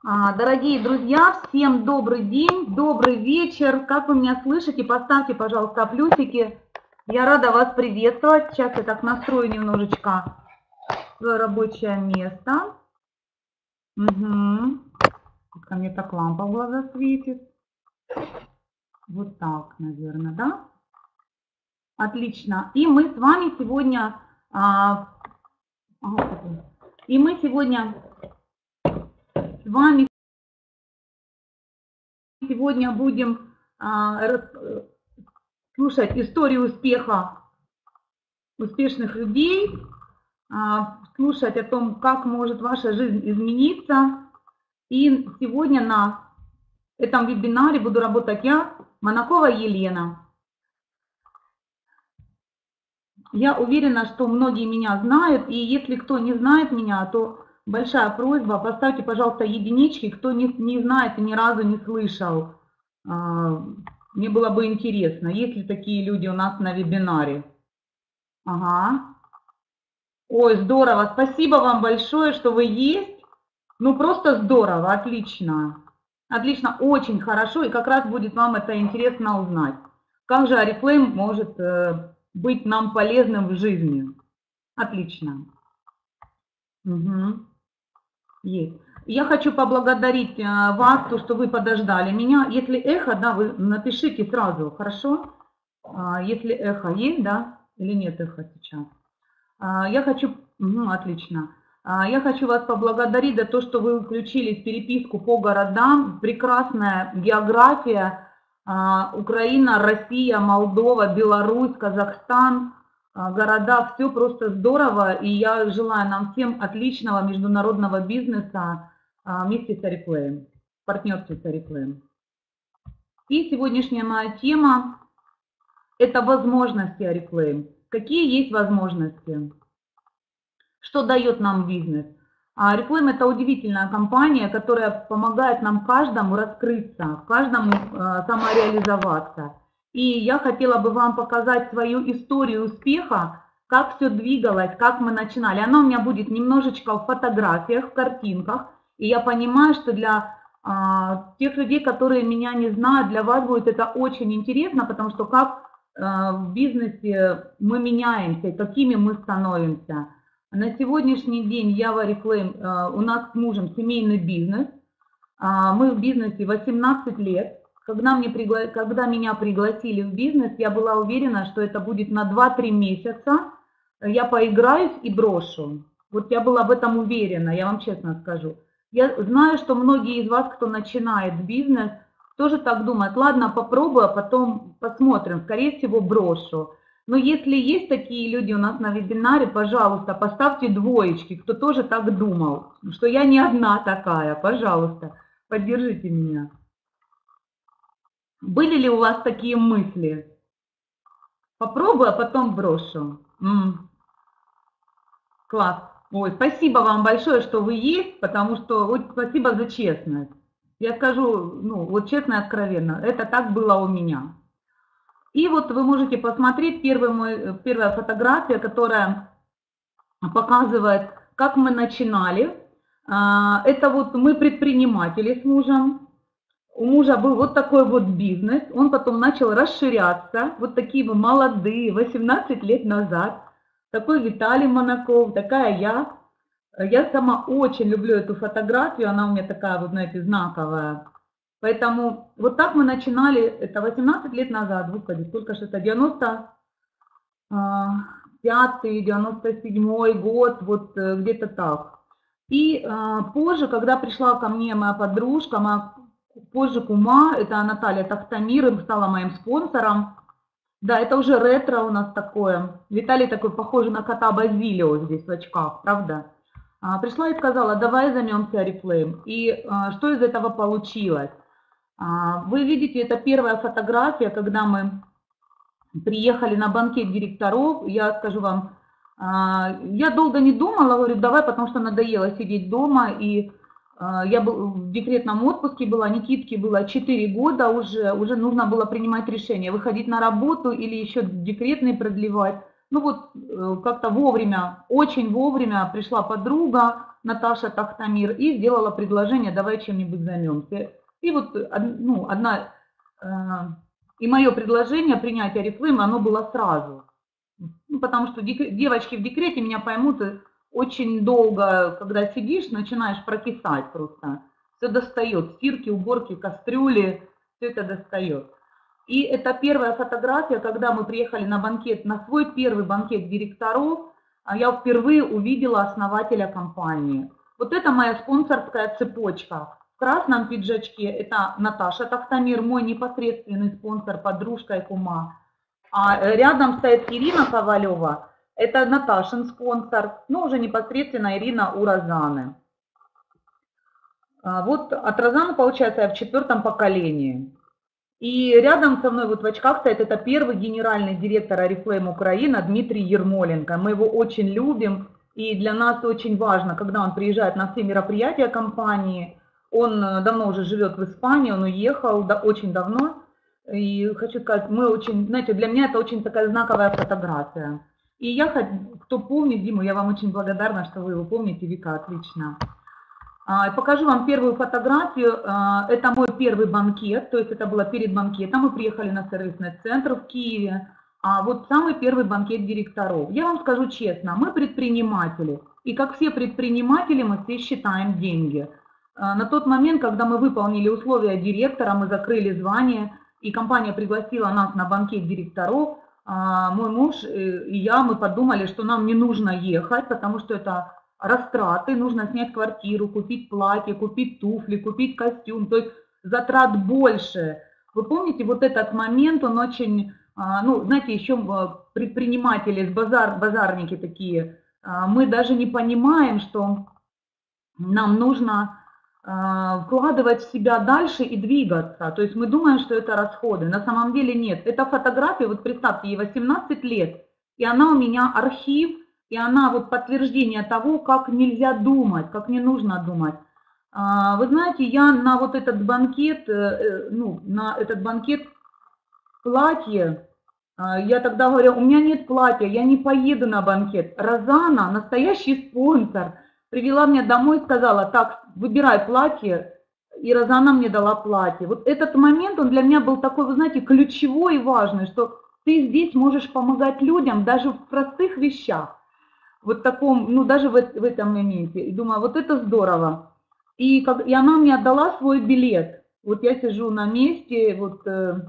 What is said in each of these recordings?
Дорогие друзья, всем добрый день, добрый вечер. Как вы меня слышите, поставьте, пожалуйста, плюсики. Я рада вас приветствовать. Сейчас я так настрою немножечко свое рабочее место. Ко мне так лампа в глаза светит. Вот так, наверное, да? Отлично. И мы с вами сегодня... Сегодня будем слушать историю успеха успешных людей, слушать о том, как может ваша жизнь измениться. И сегодня на этом вебинаре буду работать я, Монакова Елена. Я уверена, что многие меня знают, и если кто не знает меня, то большая просьба, поставьте, пожалуйста, единички, кто не знает и ни разу не слышал. Мне было бы интересно, есть ли такие люди у нас на вебинаре. Ага. Ой, здорово, спасибо вам большое, что вы есть. Ну, просто здорово, отлично. Отлично, очень хорошо, и как раз будет вам это интересно узнать. Как же Oriflame может быть нам полезным в жизни? Отлично. Есть. Я хочу поблагодарить вас, то, что вы подождали меня. Если эхо, да, вы напишите сразу, хорошо? Если эхо есть, да, или нет эхо сейчас. Я хочу, отлично. Я хочу вас поблагодарить за то, что вы включились в переписку по городам. Прекрасная география. Украина, Россия, Молдова, Беларусь, Казахстан. Города, все просто здорово. И я желаю нам всем отличного международного бизнеса вместе с Oriflame, в партнерстве с Oriflame. И сегодняшняя моя тема – это возможности Oriflame. Какие есть возможности? Что дает нам бизнес? Oriflame – это удивительная компания, которая помогает нам каждому раскрыться, каждому самореализоваться. И я хотела бы вам показать свою историю успеха, как все двигалось, как мы начинали. Она у меня будет немножечко в фотографиях, в картинках. И я понимаю, что для тех людей, которые меня не знают, для вас будет это очень интересно, потому что как в бизнесе мы меняемся, и какими мы становимся. На сегодняшний день я в Oriflame, у нас с мужем семейный бизнес. Мы в бизнесе 18 лет. Когда меня пригласили в бизнес, я была уверена, что это будет на 2-3 месяца. Я поиграюсь и брошу. Вот я была в этом уверена, я вам честно скажу. Я знаю, что многие из вас, кто начинает бизнес, тоже так думают. Ладно, попробую, а потом посмотрим. Скорее всего, брошу. Но если есть такие люди у нас на вебинаре, пожалуйста, поставьте двоечки, кто тоже так думал, что я не одна такая. Пожалуйста, поддержите меня. Были ли у вас такие мысли? Попробую, а потом брошу. Класс. Ой, спасибо вам большое, что вы есть, потому что вот, спасибо за честность. Я скажу, ну, вот честно и откровенно, это так было у меня. И вот вы можете посмотреть первая фотография, которая показывает, как мы начинали. Это вот мы предприниматели с мужем. У мужа был вот такой вот бизнес, он потом начал расширяться, вот такие мы молодые, 18 лет назад, такой Виталий Монаков, такая я. Я сама очень люблю эту фотографию, она у меня такая, вот знаете, знаковая. Поэтому вот так мы начинали, это 18 лет назад, господи, сколько же это, 95-й, 97-й год, вот где-то так. И позже, когда пришла ко мне моя подружка, позже кума, это Наталья Тахтамир, стала моим спонсором. Да, это уже ретро у нас такое. Виталий такой похожий на кота Базилио здесь в очках, правда? Пришла и сказала, давай займемся Oriflame. И что из этого получилось? Вы видите, это первая фотография, когда мы приехали на банкет директоров. Я скажу вам, я долго не думала, говорю, давай, потому что надоело сидеть дома. И я в декретном отпуске была, Никитке было 4 года, уже нужно было принимать решение, выходить на работу или еще декретный продлевать. Ну вот как-то вовремя, очень вовремя пришла подруга Наташа Тахтамир и сделала предложение, давай чем-нибудь займемся. И вот ну, и мое предложение принять Oriflame, оно было сразу. Ну, потому что девочки в декрете меня поймут, очень долго, когда сидишь, начинаешь прокисать просто. Все достает, стирки, уборки, кастрюли, все это достает. И это первая фотография, когда мы приехали на банкет, на свой первый банкет директоров, я впервые увидела основателя компании. Вот это моя спонсорская цепочка. В красном пиджачке это Наташа Тахтамир, мой непосредственный спонсор, подружка и кума. А рядом стоит Ирина Ковалева, это Наташин спонсор, ну уже непосредственно Ирина у Розаны. Вот от Розаны, получается, я в 4-м поколении. И рядом со мной вот в очках стоит, это первый генеральный директор Oriflame Украина Дмитрий Ермоленко. Мы его очень любим, и для нас очень важно, когда он приезжает на все мероприятия компании. Он давно уже живет в Испании, он уехал очень давно. И хочу сказать, мы очень, знаете, для меня это очень такая знаковая фотография. И я, кто помнит Диму, я вам очень благодарна, что вы его помните, Вика, отлично. Покажу вам первую фотографию. Это мой первый банкет, то есть это было перед банкетом. Мы приехали на сервисный центр в Киеве. А вот самый первый банкет директоров. Я вам скажу честно, мы предприниматели. И как все предприниматели, мы все считаем деньги. На тот момент, когда мы выполнили условия директора, мы закрыли звание, и компания пригласила нас на банкет директоров, мой муж и я, мы подумали, что нам не нужно ехать, потому что это растраты, нужно снять квартиру, купить платье, купить туфли, купить костюм, то есть затрат больше. Вы помните, вот этот момент, он очень, ну, знаете, еще предприниматели, базарники такие, мы даже не понимаем, что нам нужно вкладывать в себя дальше и двигаться. То есть мы думаем, что это расходы. На самом деле нет. Эта фотография, вот представьте, ей 18 лет, и она у меня архив, и она вот подтверждение того, как нельзя думать, как не нужно думать. Вы знаете, я на вот этот банкет, ну, на этот банкет платье, я тогда говорю, у меня нет платья, я не поеду на банкет. Розана, настоящий спонсор, привела меня домой и сказала, так, выбирай платье, и Розана мне дала платье. Вот этот момент, он для меня был такой, вы знаете, ключевой и важный, что ты здесь можешь помогать людям даже в простых вещах. Вот таком, ну даже в этом моменте. И думаю, вот это здорово. И она мне отдала свой билет. Вот я сижу на месте, вот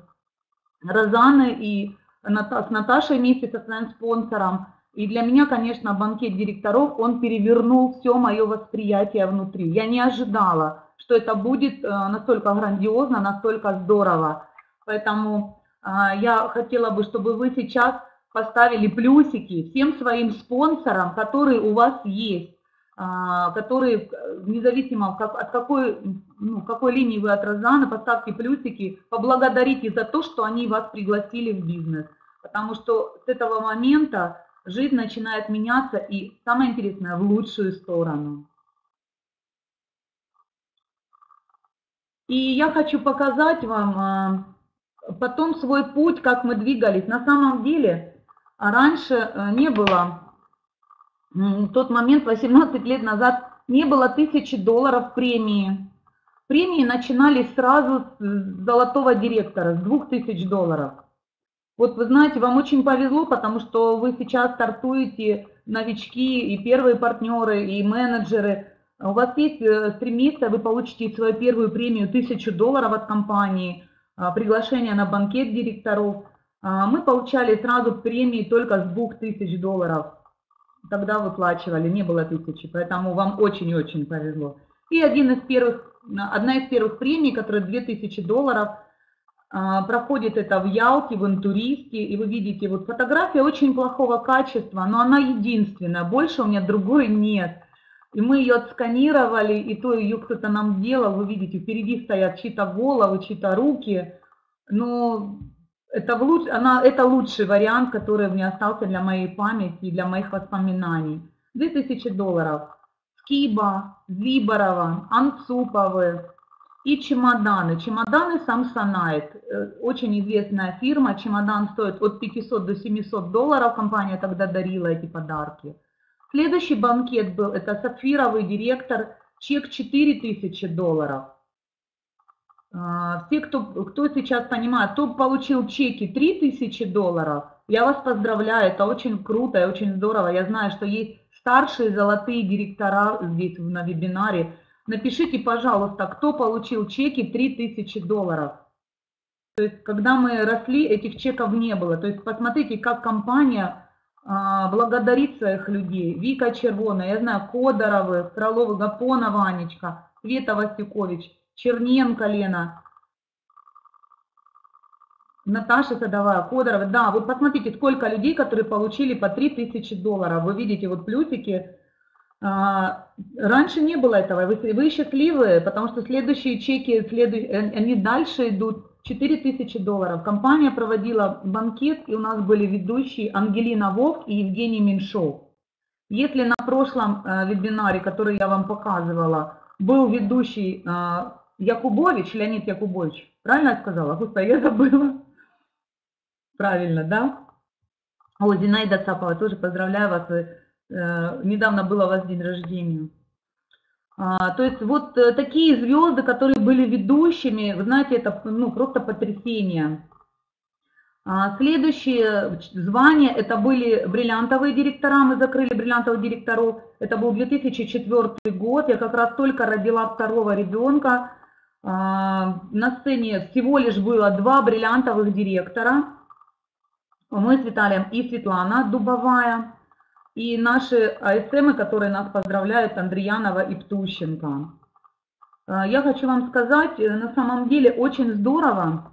Розаны и с Наташей вместе со своим спонсором. И для меня, конечно, банкет директоров, он перевернул все мое восприятие внутри. Я не ожидала, что это будет настолько грандиозно, настолько здорово. Поэтому я хотела бы, чтобы вы сейчас поставили плюсики всем своим спонсорам, которые у вас есть, которые, независимо от какой, ну, какой линии вы от Розаны, поставьте плюсики, поблагодарите за то, что они вас пригласили в бизнес. Потому что с этого момента жизнь начинает меняться, и самое интересное, в лучшую сторону. И я хочу показать вам потом свой путь, как мы двигались. На самом деле, раньше не было, в тот момент, 18 лет назад, не было $1000 премии. Премии начинались сразу с золотого директора, с $2000. Вот вы знаете, вам очень повезло, потому что вы сейчас стартуете, новички, и первые партнеры, и менеджеры. У вас есть 3 месяца, вы получите свою первую премию $1000 от компании, приглашение на банкет директоров. Мы получали сразу премии только с $2000. Тогда выплачивали, не было 1000, поэтому вам очень-очень повезло. И одна из первых премий, которая $2000, проходит это в Ялте, в Интуристе, и вы видите, вот фотография очень плохого качества, но она единственная, больше у меня другой нет. И мы ее отсканировали, и то ее кто-то нам делал, вы видите, впереди стоят чьи-то головы, чьи-то руки, но это лучший вариант, который мне остался для моей памяти, для моих воспоминаний. $2000. Скиба, Виборова, Анцуповы. И чемоданы. Чемоданы Samsonite. Очень известная фирма. Чемодан стоит от 500 до 700 долларов. Компания тогда дарила эти подарки. Следующий банкет был, это сапфировый директор, чек 4000 долларов. Все, кто сейчас понимает, кто получил чеки 3000 долларов, я вас поздравляю, это очень круто и очень здорово. Я знаю, что есть старшие золотые директора здесь на вебинаре. Напишите, пожалуйста, кто получил чеки 3000 долларов. То есть, когда мы росли, этих чеков не было. То есть, посмотрите, как компания благодарит своих людей. Вика Червона, я знаю, Кодоровы, Фроловы, Гапонова Анечка, Света Васюкович, Черненко Лена, Наташа Садовая, Кодорова. Да, вот посмотрите, сколько людей, которые получили по 3000 долларов. Вы видите вот плюсики. Раньше не было этого. Вы счастливы, потому что следующие чеки, они дальше идут. 4000 долларов. Компания проводила банкет, и у нас были ведущие Ангелина Вовк и Евгений Меньшов. Если на прошлом вебинаре, который я вам показывала, был ведущий Якубович, Леонид Якубович, правильно я сказала? Господи, я забыла. Правильно, да? О, Зинаида Цапова, тоже поздравляю вас. Недавно было у вас день рождения. То есть вот такие звезды, которые были ведущими, вы знаете, это просто потрясение. Следующее звание, это были бриллиантовые директора, мы закрыли бриллиантовых директоров. Это был 2004 год, я как раз только родила второго ребенка. На сцене всего лишь было 2 бриллиантовых директора. Мы с Виталием и Светлана Дубовая. И наши АСМы, которые нас поздравляют, Андреянова и Птущенко. Я хочу вам сказать, на самом деле очень здорово,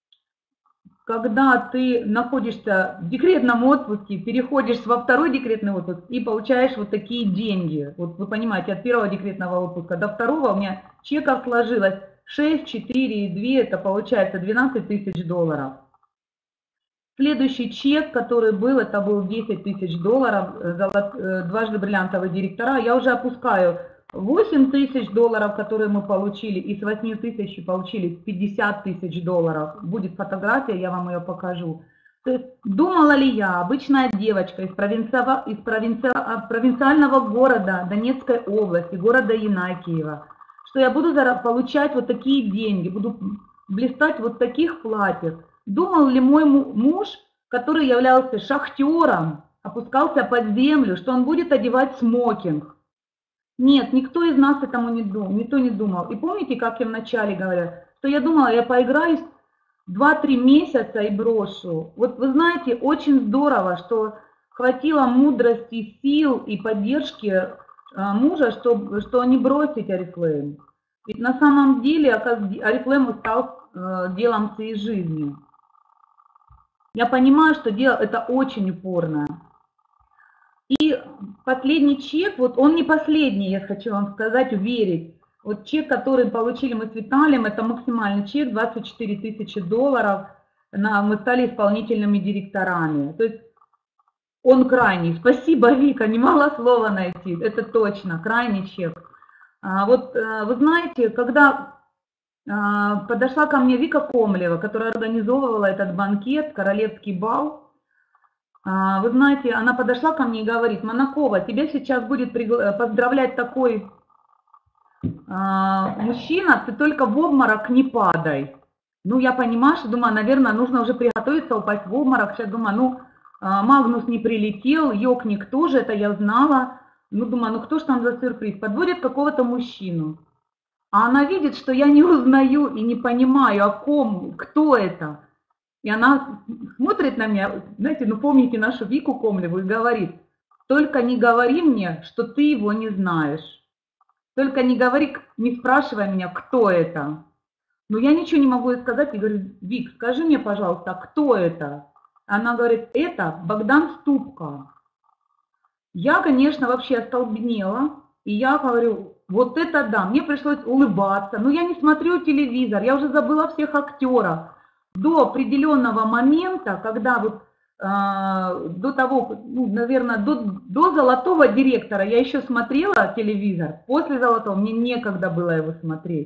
когда ты находишься в декретном отпуске, переходишь во второй декретный отпуск и получаешь вот такие деньги. Вот вы понимаете, от первого декретного отпуска до второго у меня чеков сложилось 6, 4 и 2, это получается 12 тысяч долларов. Следующий чек, который был, это был 10 тысяч долларов, дважды бриллиантовые директора. Я уже опускаю 8 тысяч долларов, которые мы получили, и с 8 тысяч получили 50 тысяч долларов. Будет фотография, я вам ее покажу. То есть, думала ли я, обычная девочка из провинциального города Донецкой области, города Янакиева, что я буду получать вот такие деньги, буду блистать вот в таких платьях. Думал ли мой муж, который являлся шахтером, опускался под землю, что он будет одевать смокинг? Нет, никто из нас этому не думал, никто не думал. И помните, как я вначале говорила, что я думала, я поиграюсь 2-3 месяца и брошу. Вот вы знаете, очень здорово, что хватило мудрости, сил и поддержки мужа, что не бросить Oriflame. Ведь на самом деле Oriflame стал делом всей жизни. Я понимаю, что дело это очень упорное. И последний чек, вот он не последний, я хочу вам сказать, уверить. Вот чек, который получили мы с Виталием, это максимальный чек, 24 тысячи долларов. Мы стали исполнительными директорами. То есть он крайний. Спасибо, Вика, не могла слова найти. Это точно, крайний чек. Вот вы знаете, когда подошла ко мне Вика Комлева, которая организовывала этот банкет, королевский бал. Вы знаете, она подошла ко мне и говорит: Монакова, тебя сейчас будет поздравлять такой мужчина, ты только в обморок не падай. Ну, я понимаю, что думаю, наверное, нужно уже приготовиться упасть в обморок. Сейчас думаю, Магнус не прилетел, Йокник тоже, это я знала. Ну, думаю, кто ж там за сюрприз? Подводит какого-то мужчину. А она видит, что я не узнаю и не понимаю, о ком, кто это. И она смотрит на меня, знаете, помните нашу Вику Комлеву, и говорит: только не говори мне, что ты его не знаешь. Только не говори, не спрашивай меня, кто это. Но я ничего не могу ей сказать. И говорю: Вик, скажи мне, пожалуйста, кто это? Она говорит: это Богдан Ступка. Я, конечно, вообще остолбенела. И я говорю: вот это да, мне пришлось улыбаться. Но я не смотрю телевизор, я уже забыла всех актеров. До определенного момента, когда вот до того, наверное, до золотого директора я еще смотрела телевизор. После золотого мне некогда было его смотреть.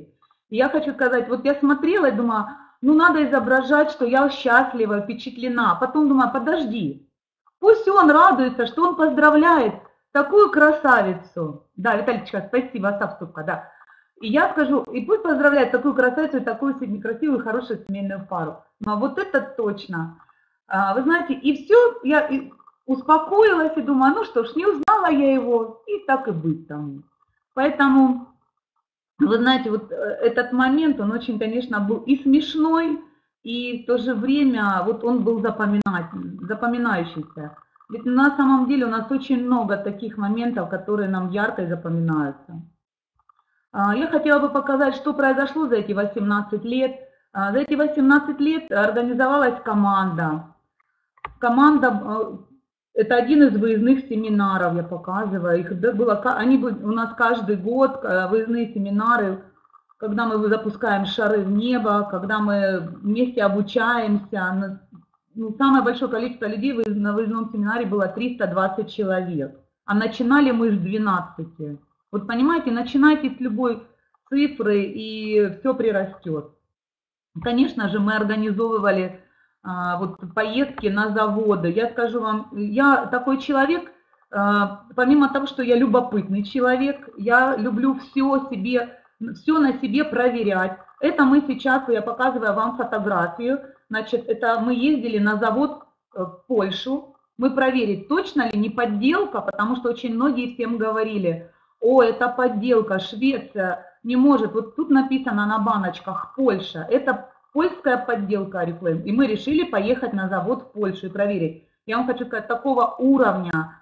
Я хочу сказать, вот я смотрела и думаю, ну надо изображать, что я счастлива, впечатлена. Потом думаю, подожди, пусть он радуется, что он поздравляет такую красавицу. Да, Виталичка, спасибо, Остап, да. И я скажу, и пусть поздравляет такую красавицу и такую красивую, хорошую семейную пару. Но вот это точно. Вы знаете, и все, я успокоилась и думаю, ну что ж, не узнала я его, и так и быть тому. Поэтому, вы знаете, вот этот момент, он очень, конечно, был и смешной, и в то же время вот он был запоминающийся. Ведь на самом деле у нас очень много таких моментов, которые нам ярко и запоминаются. Я хотела бы показать, что произошло за эти 18 лет. За эти 18 лет организовалась команда. Команда, это один из выездных семинаров, я показываю. Их было, они у нас каждый год, выездные семинары, когда мы запускаем шары в небо, когда мы вместе обучаемся. Ну, самое большое количество людей на выездном семинаре было 320 человек. А начинали мы с 12. Вот понимаете, начинайте с любой цифры, и все прирастет. Конечно же, мы организовывали вот поездки на заводы. Я скажу вам, я такой человек, помимо того, что я любопытный человек, я люблю все на себе проверять. Это мы сейчас, я показываю вам фотографию, значит, это мы ездили на завод в Польшу, мы проверить, точно ли не подделка, потому что очень многие всем говорили, о, это подделка, Швеция не может. Вот тут написано на баночках Польша. Это польская подделка Oriflame. И мы решили поехать на завод в Польшу и проверить. Я вам хочу сказать, такого уровня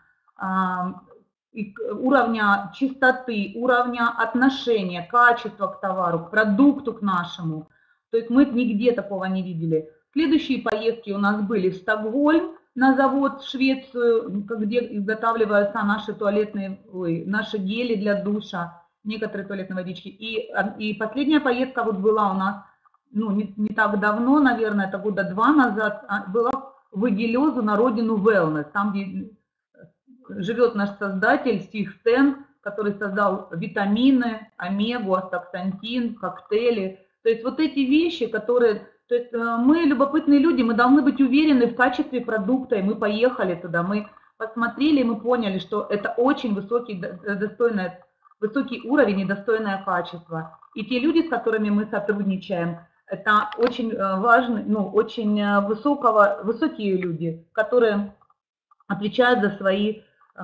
чистоты, уровня отношения, качества к товару, к продукту к нашему. То есть мы нигде такого не видели. Следующие поездки у нас были в Стокгольм, на завод в Швецию, где изготавливаются наши наши гели для душа, некоторые туалетные водички. И последняя поездка вот была у нас, ну, не так давно, наверное, это года 2 назад, была в Эгелезу на родину Wellness, там, где живет наш создатель Стив Стен, который создал витамины, омегу, астаксантин, коктейли. То есть вот эти вещи, которые... То есть мы любопытные люди, мы должны быть уверены в качестве продукта, и мы поехали туда, мы посмотрели, и мы поняли, что это очень высокий уровень и достойное качество. И те люди, с которыми мы сотрудничаем, это очень важные, ну, очень высокие люди, которые отвечают за свои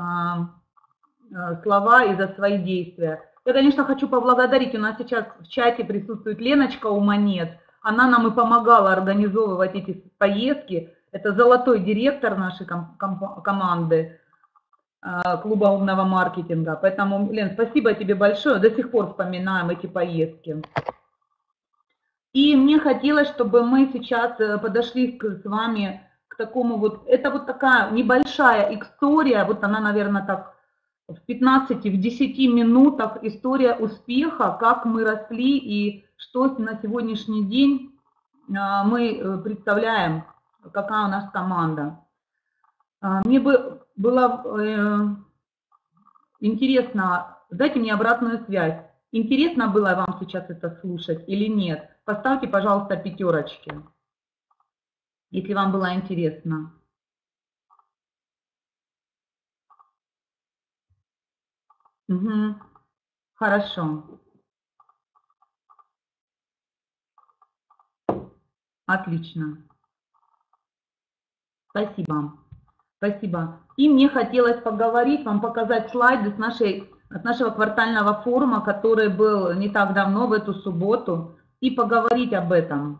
слова и за свои действия. Я, конечно, хочу поблагодарить, у нас сейчас в чате присутствует Леночка Уманет. Она нам и помогала организовывать эти поездки. Это золотой директор нашей команды клуба умного маркетинга. Поэтому, Лен, спасибо тебе большое. До сих пор вспоминаем эти поездки. И мне хотелось, чтобы мы сейчас подошли с вами к такому вот... Это вот такая небольшая история. Вот она, наверное, так в 15, в 10 минутах история успеха, как мы росли и что на сегодняшний день мы представляем, какая у нас команда. Мне бы было интересно, дайте мне обратную связь. Интересно было вам сейчас это слушать или нет? Поставьте, пожалуйста, 5, если вам было интересно. Угу. Хорошо. Отлично. Спасибо. Спасибо. И мне хотелось поговорить, вам показать слайды от нашего квартального форума, который был не так давно, в эту субботу, и поговорить об этом,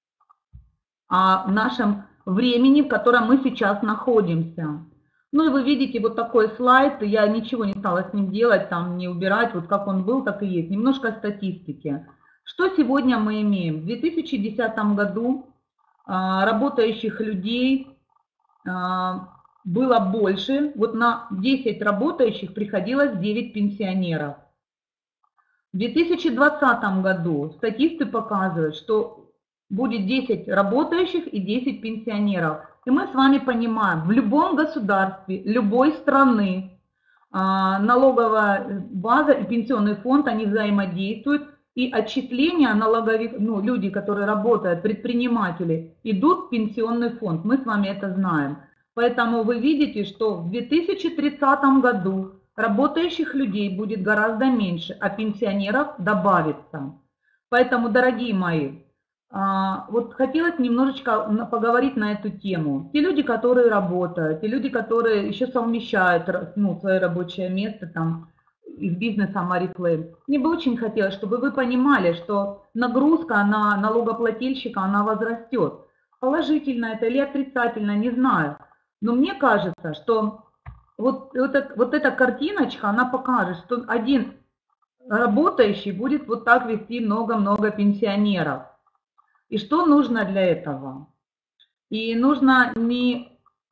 о нашем времени, в котором мы сейчас находимся. Ну и вы видите вот такой слайд, я ничего не стала с ним делать, там не убирать, вот как он был, так и есть. Немножко статистики. Что сегодня мы имеем? В 2010 году работающих людей было больше, вот на 10 работающих приходилось 9 пенсионеров. В 2020 году статисты показывают, что будет 10 работающих и 10 пенсионеров. И мы с вами понимаем, в любом государстве, любой страны налоговая база и пенсионный фонд, они взаимодействуют. и отчисления налоговик, ну, люди, которые работают, предприниматели, идут в пенсионный фонд. Мы с вами это знаем. Поэтому вы видите, что в 2030 году работающих людей будет гораздо меньше, а пенсионеров добавится. Поэтому, дорогие мои, вот хотелось немножечко поговорить на эту тему. Те люди, которые работают, те люди, которые еще совмещают, ну, свое рабочее место там и с бизнесом Oriflame, мне бы очень хотелось, чтобы вы понимали, что нагрузка на налогоплательщика, она возрастет. Положительно это или отрицательно, не знаю. Но мне кажется, что вот эта картиночка, она покажет, что один работающий будет вот так вести много-много пенсионеров. И что нужно для этого? И нужно не...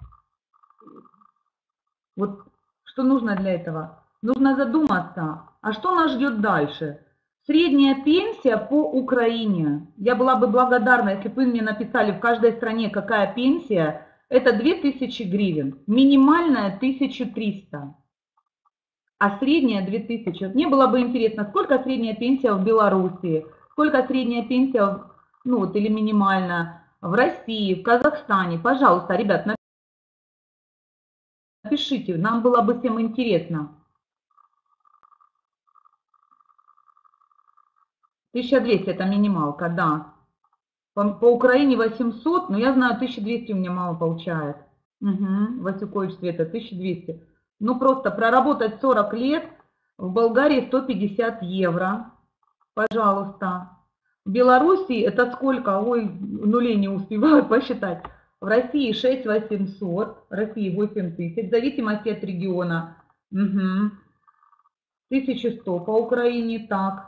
Вот что нужно для этого? Нужно задуматься, а что нас ждет дальше? Средняя пенсия по Украине. Я была бы благодарна, если бы вы мне написали в каждой стране, какая пенсия. Это 2000 гривен. Минимальная 1300. А средняя 2000. Мне было бы интересно, сколько средняя пенсия в Беларуси, сколько средняя пенсия, ну вот, или минимальная в России, в Казахстане. Пожалуйста, ребят, напишите, нам было бы всем интересно. 1200 это минималка, да. По Украине 800, но я знаю, 1200 у меня мама получает. Угу, Васюкович Света, 1200. Ну просто проработать 40 лет, в Болгарии 150 евро. Пожалуйста. В Беларуси это сколько? Ой, нулей не успеваю посчитать. В России 6800, в России 8000, в зависимости от региона. Угу. 1100 по Украине, так.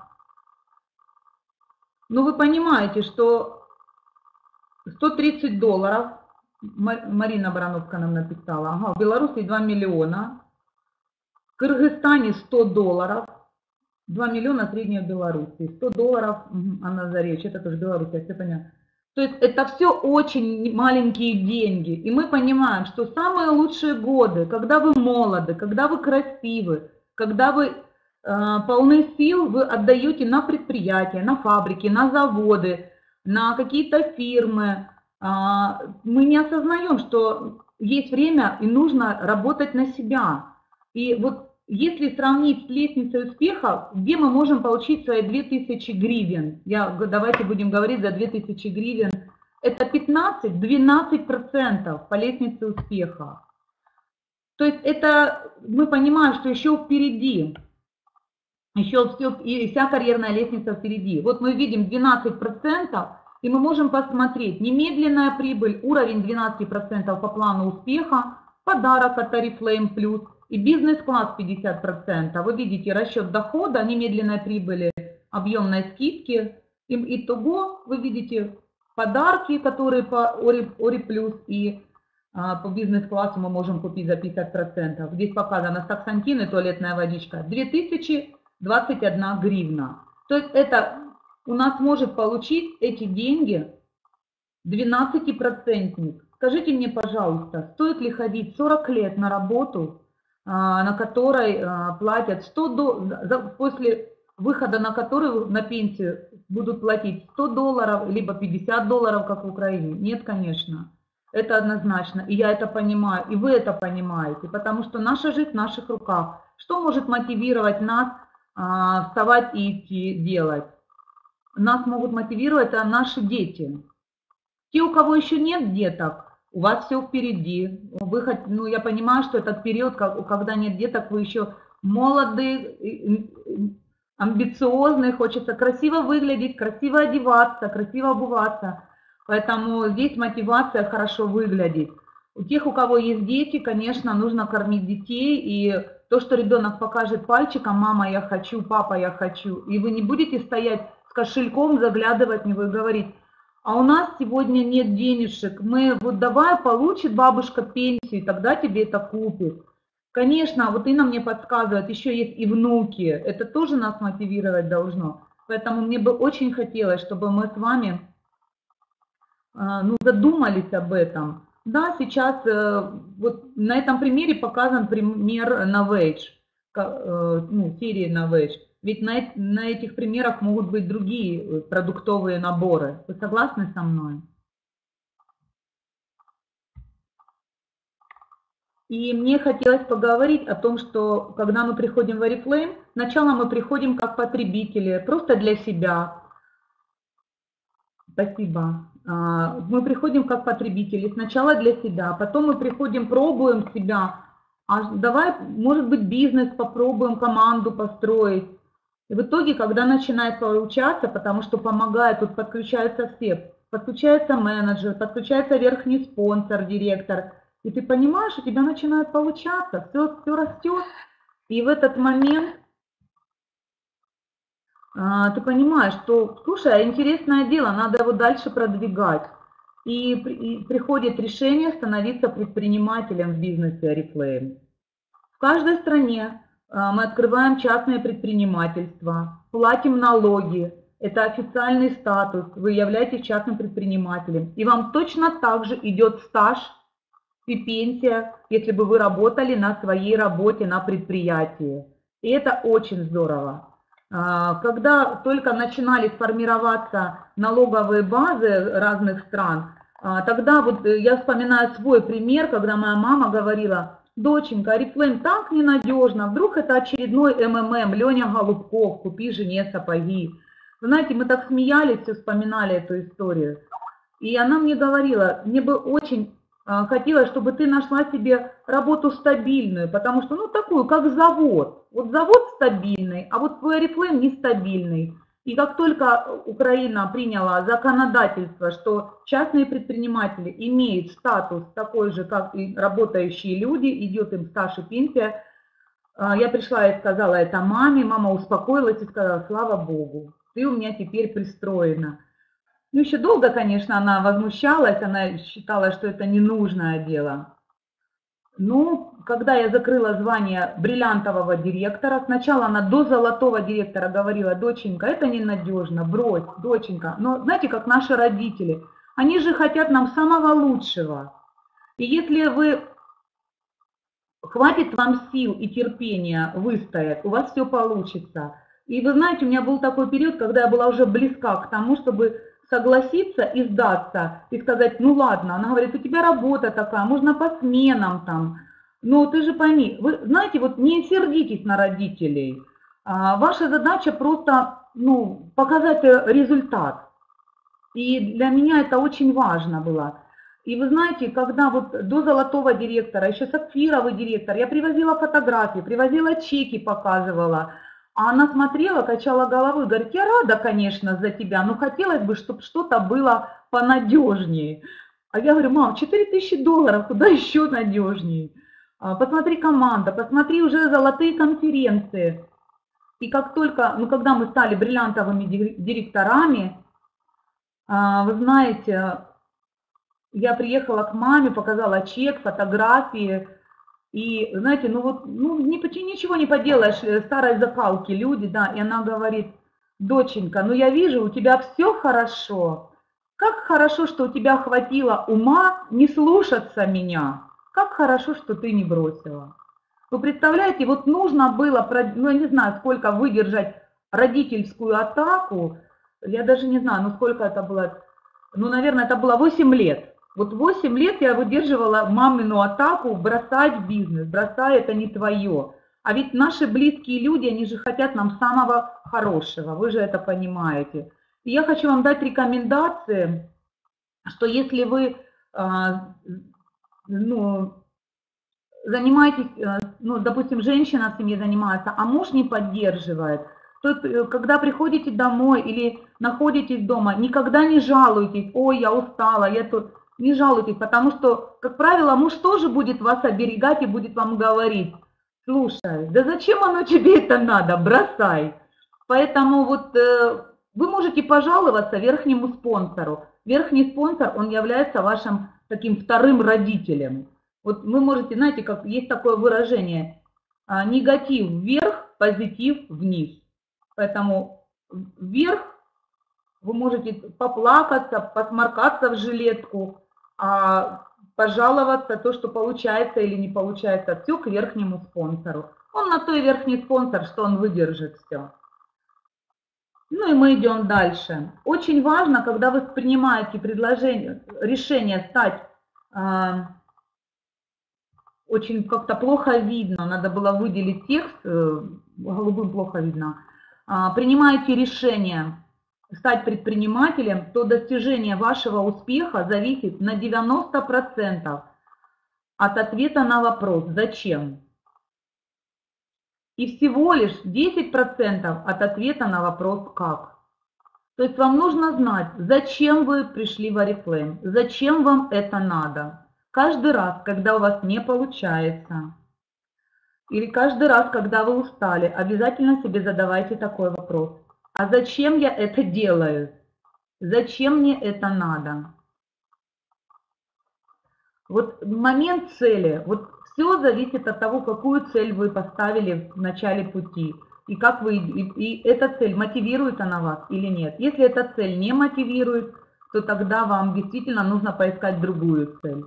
Ну вы понимаете, что 130 долларов, Марина Барановка нам написала, ага, в Беларуси 2 миллиона, в Кыргызстане 100 долларов, 2 миллиона средняя в Беларуси, 100 долларов, Анна Заречь, это тоже Беларусь, я все поняла. То есть это все очень маленькие деньги, и мы понимаем, что самые лучшие годы, когда вы молоды, когда вы красивы, когда вы полны сил, вы отдаете на предприятия, на фабрики, на заводы, на какие-то фирмы. Мы не осознаем, что есть время и нужно работать на себя. И вот если сравнить с лестницей успеха, где мы можем получить свои 2000 гривен, давайте будем говорить за 2000 гривен, это 15-12% по лестнице успеха. То есть это мы понимаем, что еще впереди. Еще вся карьерная лестница впереди. Вот мы видим 12%, и мы можем посмотреть немедленная прибыль, уровень 12% по плану успеха, подарок от Oriflame Plus и бизнес-класс 50%. Вы видите расчет дохода, немедленной прибыли, объемной скидки. Итого вы видите подарки, которые по Ori Plus и по бизнес-классу мы можем купить за 50%. Здесь показано саксантин и туалетная водичка. 2021 гривна. То есть это у нас может получить эти деньги 12%. Скажите мне, пожалуйста, стоит ли ходить 40 лет на работу, на которой платят 100 долларов, после выхода на которую на пенсию будут платить 100 долларов, либо 50 долларов, как в Украине? Нет, конечно. Это однозначно. И я это понимаю, и вы это понимаете, потому что наша жизнь в наших руках. Что может мотивировать нас вставать и идти делать? Нас могут мотивировать наши дети. Те, у кого еще нет деток, у вас все впереди. Ну, я понимаю, что этот период, когда нет деток, вы еще молоды, амбициозные, хочется красиво выглядеть, красиво одеваться, красиво обуваться. Поэтому здесь мотивация хорошо выглядеть. У тех, у кого есть дети, конечно, нужно кормить детей. И то, что ребенок покажет пальчиком: мама, я хочу, папа, я хочу. И вы не будете стоять с кошельком, заглядывать в него и говорить: а у нас сегодня нет денежек, мы вот давай, получит бабушка пенсию, тогда тебе это купит. Конечно, вот Инна мне подсказывает, еще есть и внуки, это тоже нас мотивировать должно. Поэтому мне бы очень хотелось, чтобы мы с вами задумались об этом. Да, сейчас вот на этом примере показан пример Novage, серии Novage. Ведь на этих примерах могут быть другие продуктовые наборы. Вы согласны со мной? И мне хотелось поговорить о том, что когда мы приходим в Oriflame, сначала мы приходим как потребители, просто для себя. Спасибо. Мы приходим как потребители, сначала для себя, потом мы приходим, пробуем себя, а давай, может быть, бизнес попробуем, команду построить. И в итоге, когда начинает получаться, потому что помогает, тут подключаются все, подключается менеджер, подключается верхний спонсор, директор, и ты понимаешь, у тебя начинает получаться, все растет, и в этот момент ты понимаешь, что, слушай, интересное дело, надо его дальше продвигать. И приходит решение становиться предпринимателем в бизнесе Oriflame. В каждой стране мы открываем частное предпринимательство, платим налоги, это официальный статус, вы являетесь частным предпринимателем. И вам точно так же идет стаж и пенсия, если бы вы работали на своей работе, на предприятии. И это очень здорово. Когда только начинали формироваться налоговые базы разных стран, тогда вот я вспоминаю свой пример, когда моя мама говорила: доченька, Oriflame так ненадежно, вдруг это очередной МММ, Леня Голубков, купи жене сапоги. Вы знаете, мы так смеялись, все вспоминали эту историю. И она мне говорила, мне бы очень хотелось, чтобы ты нашла себе работу стабильную, потому что, ну, такую, как завод. Вот завод стабильный, а вот твой Oriflame нестабильный. И как только Украина приняла законодательство, что частные предприниматели имеют статус такой же, как и работающие люди, идет им стаж и пенсия, я пришла и сказала это маме, мама успокоилась и сказала: слава Богу, ты у меня теперь пристроена. Ну, еще долго, конечно, она возмущалась, она считала, что это ненужное дело. Но когда я закрыла звание бриллиантового директора, сначала она до золотого директора говорила: доченька, это ненадежно, брось, доченька. Но знаете, как наши родители, они же хотят нам самого лучшего. И если вы, хватит вам сил и терпения выстоять, у вас все получится. И вы знаете, у меня был такой период, когда я была уже близка к тому, чтобы согласиться и сдаться, и сказать: ну ладно. Она говорит: у тебя работа такая, можно по сменам там. Но ты же пойми, вы знаете, вот не сердитесь на родителей. Ваша задача просто, ну, показать результат. И для меня это очень важно было. И вы знаете, когда вот до золотого директора, еще сапфировый директор, я привозила фотографии, привозила чеки, показывала. А она смотрела, качала головой, говорит: я рада, конечно, за тебя, но хотелось бы, чтобы что-то было понадежнее. А я говорю: мам, $4000, куда еще надежнее? Посмотри, команда, посмотри уже золотые конференции. И как только, ну, когда мы стали бриллиантовыми директорами, вы знаете, я приехала к маме, показала чек, фотографии. И, знаете, ну вот, ну, ничего не поделаешь, старой закалки люди, да. И она говорит: доченька, ну я вижу, у тебя все хорошо. Как хорошо, что у тебя хватило ума не слушаться меня. Как хорошо, что ты не бросила. Вы представляете, вот нужно было, ну я не знаю, сколько выдержать родительскую атаку. Я даже не знаю, ну сколько это было. Ну, наверное, это было 8 лет. Вот 8 лет я выдерживала мамину атаку: бросать бизнес, бросай, это не твое. А ведь наши близкие люди, они же хотят нам самого хорошего, вы же это понимаете. И я хочу вам дать рекомендации, что если вы, ну, занимаетесь, ну, допустим, женщина в семье занимается, а муж не поддерживает, то когда приходите домой или находитесь дома, никогда не жалуйтесь: ой, я устала, я тут. Не жалуйтесь, потому что, как правило, муж тоже будет вас оберегать и будет вам говорить: слушай, да зачем оно тебе это надо, бросай. Поэтому вот вы можете пожаловаться верхнему спонсору. Верхний спонсор, он является вашим таким вторым родителем. Вот вы можете, знаете, как есть такое выражение: негатив вверх, позитив вниз. Поэтому вверх вы можете поплакаться, посморкаться в жилетку, пожаловаться, то, что получается или не получается, все к верхнему спонсору. Он на то и верхний спонсор, что он выдержит все. Ну и мы идем дальше. Очень важно, когда вы принимаете предложение, решение стать, очень как-то плохо видно, надо было выделить текст, голубым плохо видно, принимаете решение стать предпринимателем, то достижение вашего успеха зависит на 90% от ответа на вопрос «Зачем?». И всего лишь 10% от ответа на вопрос «Как?». То есть вам нужно знать, зачем вы пришли в Oriflame, зачем вам это надо. Каждый раз, когда у вас не получается, или каждый раз, когда вы устали, обязательно себе задавайте такой вопрос. А зачем я это делаю? Зачем мне это надо? Вот момент цели, вот все зависит от того, какую цель вы поставили в начале пути. И как вы, и эта цель, мотивирует она вас или нет. Если эта цель не мотивирует, то тогда вам действительно нужно поискать другую цель.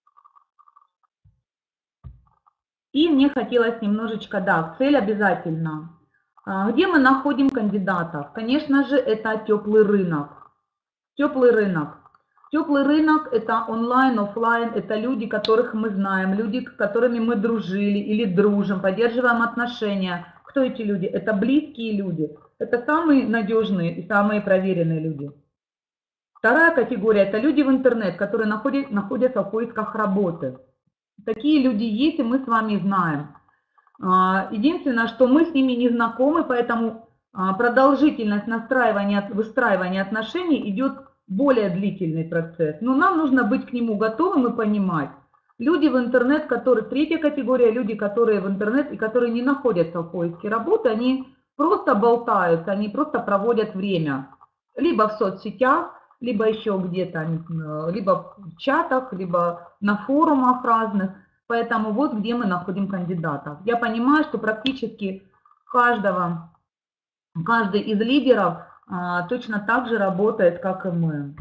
И мне хотелось немножечко, да, цель обязательно. Где мы находим кандидатов? Конечно же, это теплый рынок. Теплый рынок. Теплый рынок – это онлайн, офлайн, это люди, которых мы знаем, люди, с которыми мы дружили или дружим, поддерживаем отношения. Кто эти люди? Это близкие люди. Это самые надежные и самые проверенные люди. Вторая категория – это люди в интернет, которые находятся в поисках работы. Такие люди есть, и мы с вами знаем. Единственное, что мы с ними не знакомы, поэтому продолжительность выстраивания отношений идет более длительный процесс. Но нам нужно быть к нему готовым и понимать. Люди в интернет, которые, третья категория, люди, которые в интернет и которые не находятся в поиске работы, они просто болтаются, они просто проводят время. Либо в соцсетях, либо еще где-то, либо в чатах, либо на форумах разных. Поэтому вот где мы находим кандидатов. Я понимаю, что практически каждый из лидеров точно так же работает, как и мы.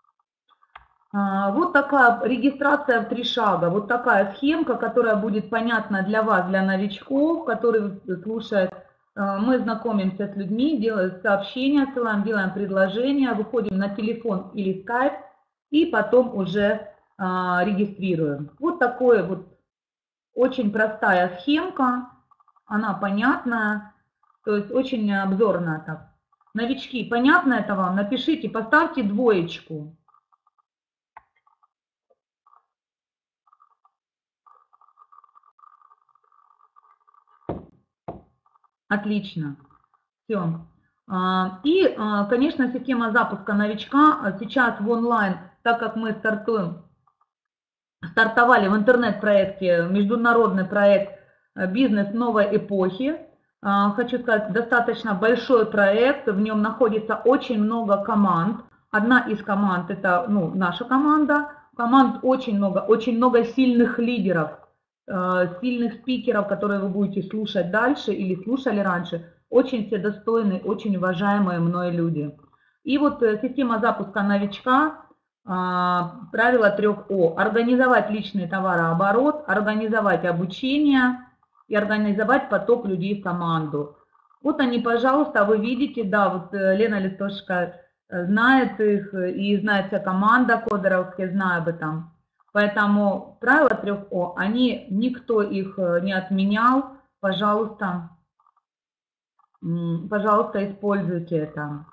Вот такая регистрация в 3 шага, вот такая схемка, которая будет понятна для вас, для новичков, которые слушают. Мы знакомимся с людьми, делаем сообщения, ссылаем, делаем предложения, выходим на телефон или скайп и потом уже регистрируем. Вот такое вот очень простая схемка, она понятная, то есть очень обзорная так. Новички, понятно это вам? Напишите, поставьте 2. Отлично. Все. И, конечно, система запуска новичка сейчас в онлайн, так как мы стартовали в интернет-проекте, международный проект «Бизнес новой эпохи». Хочу сказать, достаточно большой проект, в нем находится очень много команд. Одна из команд – это наша команда. Команд очень много сильных лидеров, сильных спикеров, которые вы будете слушать дальше или слушали раньше. Очень все достойные, очень уважаемые мной люди. И вот система запуска новичка. Правило 3 О. Организовать личный товарооборот, организовать обучение и организовать поток людей в команду. Вот они, пожалуйста, вы видите, да, вот Лена Листошка знает их, и знает вся команда кодеровская, знаю об этом. Поэтому правило 3 О, никто их не отменял, пожалуйста, используйте это.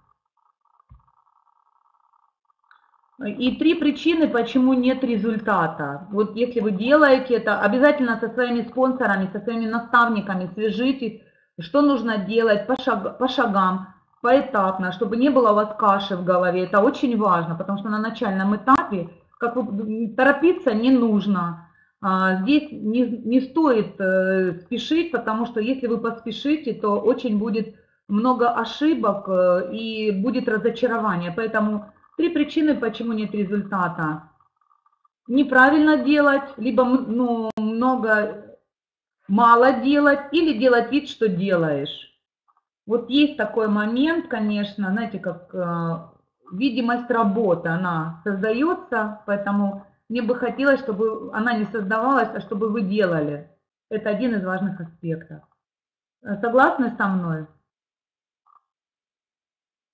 И 3 причины, почему нет результата. Вот если вы делаете это, обязательно со своими спонсорами, со своими наставниками свяжитесь, что нужно делать по шагам, поэтапно, чтобы не было у вас каши в голове. Это очень важно, потому что на начальном этапе торопиться не нужно. Здесь не стоит спешить, потому что если вы поспешите, то очень будет много ошибок и будет разочарование. Поэтому 3 причины, почему нет результата. Неправильно делать, либо мало делать, или делать вид, что делаешь. Вот есть такой момент, конечно, знаете, как видимость работы, она создается, поэтому мне бы хотелось, чтобы она не создавалась, а чтобы вы делали. Это один из важных аспектов. Согласны со мной?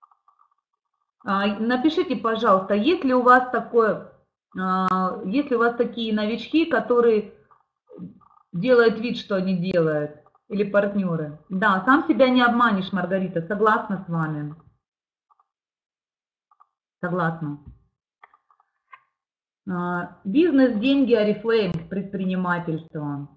Напишите, пожалуйста, есть ли у вас такое, есть ли у вас такие новички, которые делают вид, что они делают, или партнеры? Да, сам себя не обманешь, Маргарита, согласна с вами. Согласна. Бизнес, деньги, Oriflame, предпринимательство.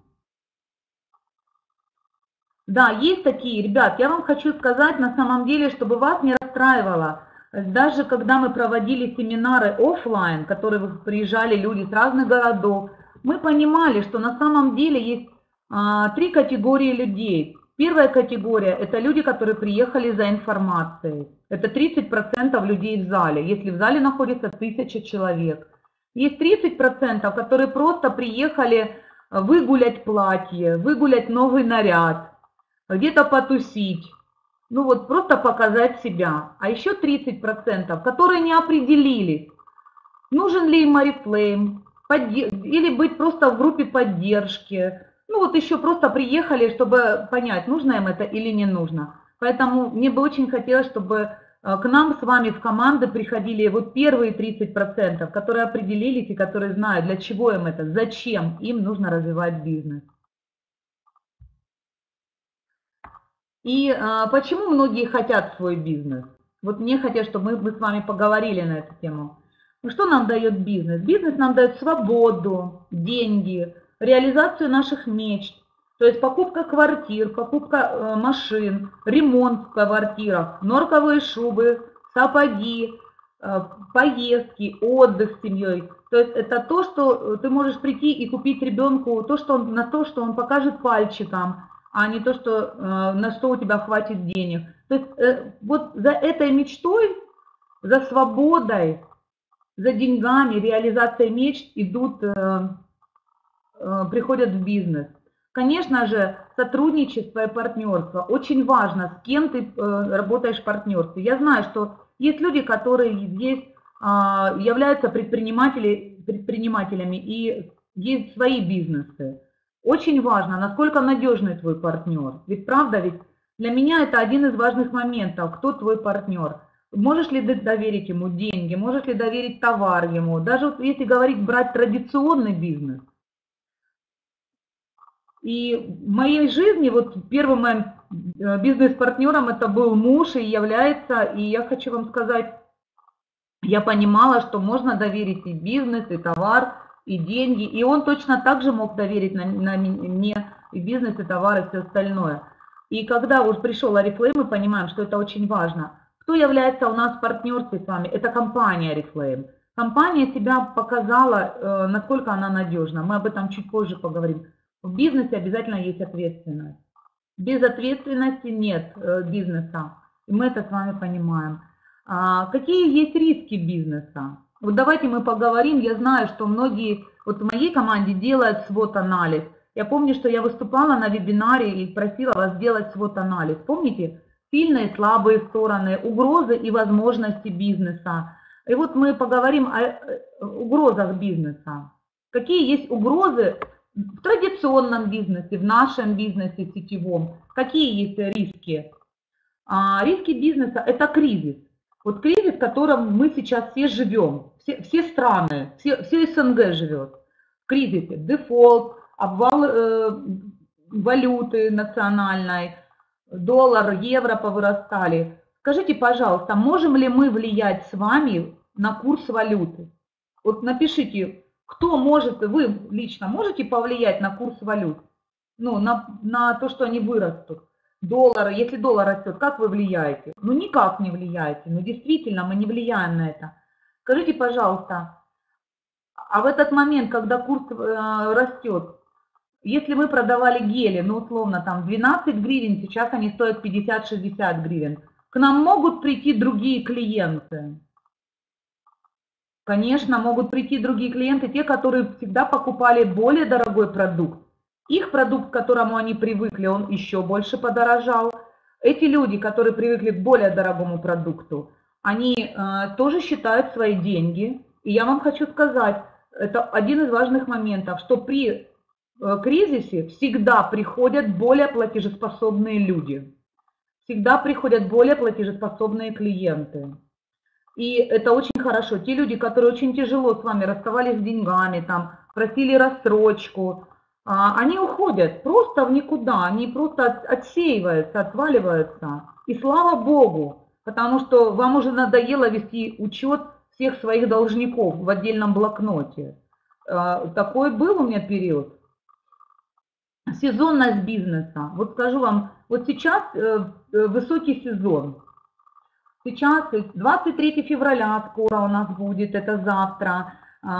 Да, есть такие, ребят, я вам хочу сказать на самом деле, чтобы вас не расстраивало. Даже когда мы проводили семинары офлайн, которые приезжали люди с разных городов, мы понимали, что на самом деле есть три категории людей. Первая категория – это люди, которые приехали за информацией. Это 30% людей в зале, если в зале находится 1000 человек. Есть 30%, которые просто приехали выгулять платье, выгулять новый наряд, где-то потусить, ну вот просто показать себя. А еще 30%, которые не определились, нужен ли им Oriflame, или быть просто в группе поддержки. Ну вот еще просто приехали, чтобы понять, нужно им это или не нужно. Поэтому мне бы очень хотелось, чтобы к нам с вами в команды приходили вот первые 30%, которые определились и которые знают, для чего им это, зачем им нужно развивать бизнес. И почему многие хотят свой бизнес? Вот мне хотят, чтобы мы с вами поговорили на эту тему. Ну, что нам дает бизнес? Бизнес нам дает свободу, деньги, реализацию наших мечт. То есть покупка квартир, покупка машин, ремонт в квартирах, норковые шубы, сапоги, поездки, отдых с семьей. То есть это то, что ты можешь прийти и купить ребенку, на то, что он покажет пальчиком, а не то, что, на что у тебя хватит денег. То есть вот за этой мечтой, за свободой, за деньгами, реализацией мечт приходят в бизнес. Конечно же, сотрудничество и партнерство. Очень важно, с кем ты работаешь в партнерстве. Я знаю, что есть люди, которые здесь являются предпринимателями и есть свои бизнесы. Очень важно, насколько надежный твой партнер. Ведь правда, ведь для меня это один из важных моментов, кто твой партнер. Можешь ли доверить ему деньги, можешь ли доверить товар ему. Даже вот если говорить, брать традиционный бизнес. И в моей жизни вот первым моим бизнес-партнером это был муж и является. И я хочу вам сказать, я понимала, что можно доверить и бизнес, и товар, и деньги. И он точно так же мог доверить мне и бизнес, и товар, и все остальное. И когда уже пришел Oriflame, мы понимаем, что это очень важно. Кто является у нас в партнерстве с вами? Это компания Oriflame. Компания себя показала, насколько она надежна. Мы об этом чуть позже поговорим. В бизнесе обязательно есть ответственность. Без ответственности нет бизнеса. И мы это с вами понимаем. Какие есть риски бизнеса? Вот давайте мы поговорим. Я знаю, что многие вот в моей команде делают свод-анализ. Я помню, что я выступала на вебинаре и просила вас сделать свод-анализ. Помните? Сильные, слабые стороны, угрозы и возможности бизнеса. И вот мы поговорим о угрозах бизнеса. Какие есть угрозы в традиционном бизнесе, в нашем бизнесе сетевом? Какие есть риски? Риски бизнеса – это кризис. Вот кризис, в котором мы сейчас все живем, все страны, все СНГ живет. В кризисе дефолт, обвал валюты национальной, доллар, евро повырастали. Скажите, пожалуйста, можем ли мы влиять с вами на курс валюты? Вот напишите, кто может, вы лично можете повлиять на курс валют? Ну, на то, что они вырастут. Доллар, если доллар растет, как вы влияете? Ну, никак не влияете. Ну, действительно, мы не влияем на это. Скажите, пожалуйста, а в этот момент, когда курс растет, если мы продавали гели, ну, условно, там 12 гривен, сейчас они стоят 50-60 гривен, к нам могут прийти другие клиенты? Конечно, могут прийти другие клиенты, те, которые всегда покупали более дорогой продукт. Их продукт, к которому они привыкли, он еще больше подорожал. Эти люди, которые привыкли к более дорогому продукту, они тоже считают свои деньги. И я вам хочу сказать, это один из важных моментов, что при кризисе всегда приходят более платежеспособные люди. Всегда приходят более платежеспособные клиенты. И это очень хорошо. Те люди, которые очень тяжело с вами расставались с деньгами, там, просили рассрочку, они уходят просто в никуда, они просто отсеиваются, отваливаются. И слава Богу, потому что вам уже надоело вести учет всех своих должников в отдельном блокноте. Такой был у меня период. Сезонность бизнеса. Вот скажу вам, вот сейчас высокий сезон. Сейчас 23 февраля скоро у нас будет, это завтра.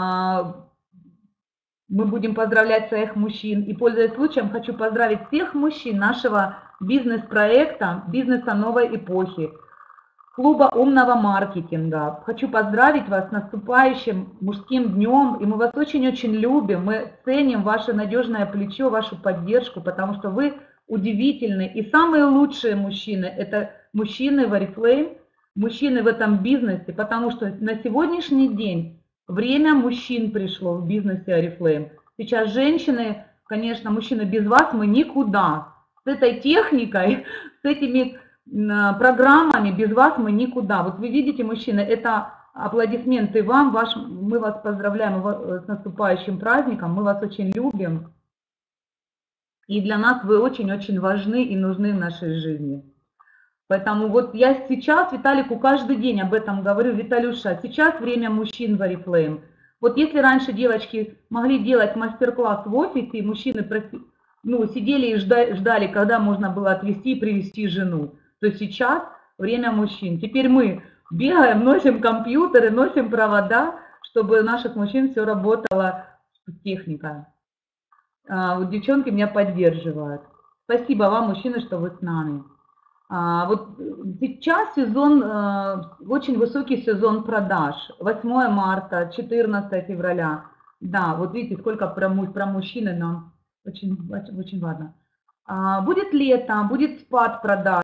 Мы будем поздравлять своих мужчин. И, пользуясь случаем, хочу поздравить всех мужчин нашего бизнес-проекта, бизнеса новой эпохи, клуба умного маркетинга. Хочу поздравить вас с наступающим мужским днем. И мы вас очень-очень любим. Мы ценим ваше надежное плечо, вашу поддержку, потому что вы удивительны. И самые лучшие мужчины – это мужчины в Oriflame, мужчины в этом бизнесе, потому что на сегодняшний день время мужчин пришло в бизнесе Oriflame. Сейчас женщины, конечно, мужчины, без вас мы никуда. С этой техникой, с этими программами, без вас мы никуда. Вот вы видите, мужчины, это аплодисменты вам, мы вас поздравляем с наступающим праздником, мы вас очень любим. И для нас вы очень-очень важны и нужны в нашей жизни. Поэтому вот я сейчас Виталику каждый день об этом говорю. Виталюша, сейчас время мужчин в Oriflame. Вот если раньше девочки могли делать мастер-класс в офисе, и мужчины сидели и ждали, когда можно было отвезти и привезти жену, то сейчас время мужчин. Теперь мы бегаем, носим компьютеры, носим провода, чтобы у наших мужчин все работало с техникой. Вот девчонки меня поддерживают. Спасибо вам, мужчины, что вы с нами. Вот сейчас сезон, очень высокий сезон продаж. 8 марта, 14 февраля. Да, вот видите, сколько про мужчины нам очень, очень важно. Будет лето, будет спад продаж.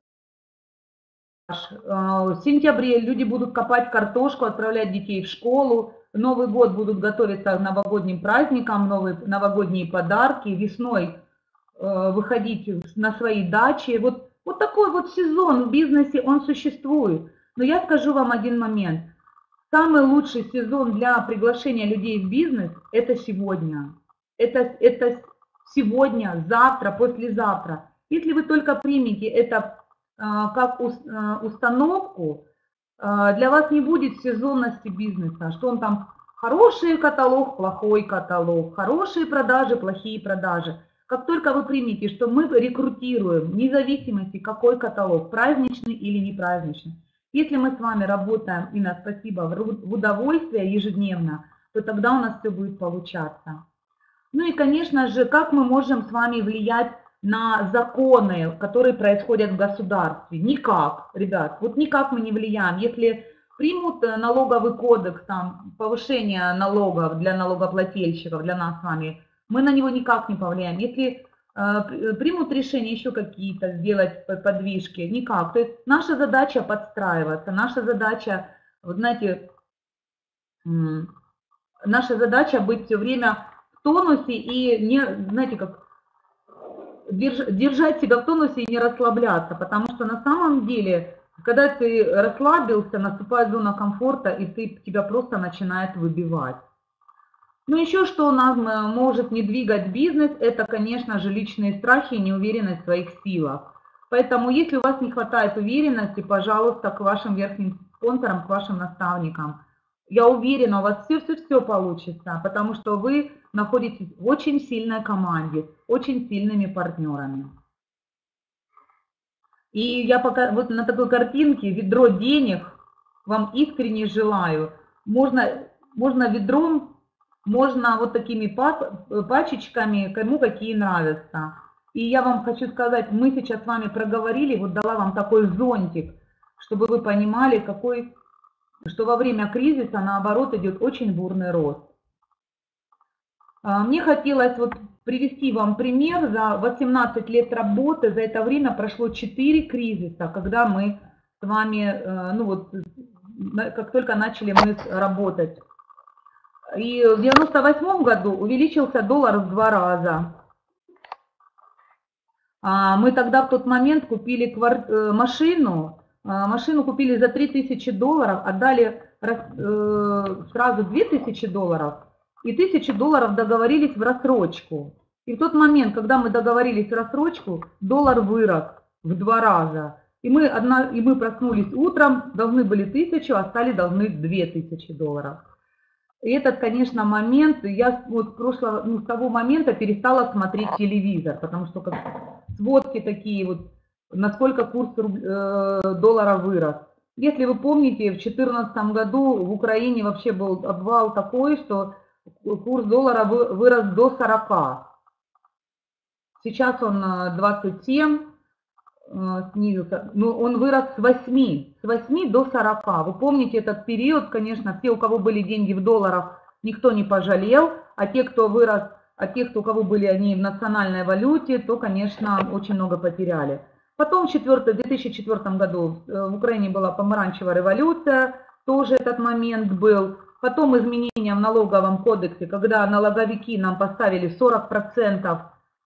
В сентябре люди будут копать картошку, отправлять детей в школу. Новый год будут готовиться к новогодним праздникам, новогодние подарки. Весной выходить на свои дачи. Вот такой вот сезон в бизнесе, он существует. Но я скажу вам один момент. Самый лучший сезон для приглашения людей в бизнес – это сегодня. Это сегодня, завтра, послезавтра. Если вы только примете это как установку, для вас не будет сезонности бизнеса, что он там хороший каталог, плохой каталог, хорошие продажи, плохие продажи. Как только вы примете, что мы рекрутируем, вне зависимости, какой каталог, праздничный или не праздничный, если мы с вами работаем, Инна, спасибо, в удовольствие ежедневно, то тогда у нас все будет получаться. Ну и, конечно же, как мы можем с вами влиять на законы, которые происходят в государстве? Никак, ребят, вот никак мы не влияем. Если примут налоговый кодекс, там, повышение налогов для налогоплательщиков, для нас с вами, мы на него никак не повлияем. Если примут решение еще какие-то сделать подвижки, никак. То есть наша задача подстраиваться, наша задача, вот знаете, наша задача быть все время в тонусе и не, знаете, как держать себя в тонусе и не расслабляться, потому что на самом деле, когда ты расслабился, наступает зона комфорта, и тебя просто начинает выбивать. Ну, еще что нам может не двигать бизнес, это, конечно же, личные страхи и неуверенность в своих силах. Поэтому, если у вас не хватает уверенности, пожалуйста, к вашим верхним спонсорам, к вашим наставникам. Я уверена, у вас все получится, потому что вы находитесь в очень сильной команде, очень сильными партнерами. И я пока вот на такой картинке ведро денег вам искренне желаю. Можно ведром, можно вот такими пачечками, кому какие нравятся. И я вам хочу сказать, мы сейчас с вами проговорили, вот дала вам такой зонтик, чтобы вы понимали, что во время кризиса, наоборот, идет очень бурный рост. Мне хотелось вот привести вам пример. За 18 лет работы, за это время прошло 4 кризиса, когда мы с вами, ну вот, как только начали мы работать. И в 98 году увеличился доллар в 2 раза. Мы тогда в тот момент купили машину Машину купили за $3000, отдали сразу $2000, и $1000 договорились в рассрочку. И в тот момент, когда мы договорились в рассрочку, доллар вырос в 2 раза. И мы проснулись утром, должны были 1000, а стали должны $2000. И этот, конечно, момент, я вот с того момента перестала смотреть телевизор, потому что как сводки такие вот, насколько курс доллара вырос. Если вы помните, в 2014 году в Украине вообще был обвал такой, что курс доллара вырос до 40. Сейчас он 27, снизился, но он вырос с 8 до 40. Вы помните этот период, конечно, все, у кого были деньги в долларах, никто не пожалел, а те, кто вырос, у кого были они в национальной валюте, то, конечно, очень много потеряли. Потом в 2004 году в Украине была помаранчевая революция, тоже этот момент был. Потом изменения в налоговом кодексе, когда налоговики нам поставили 40%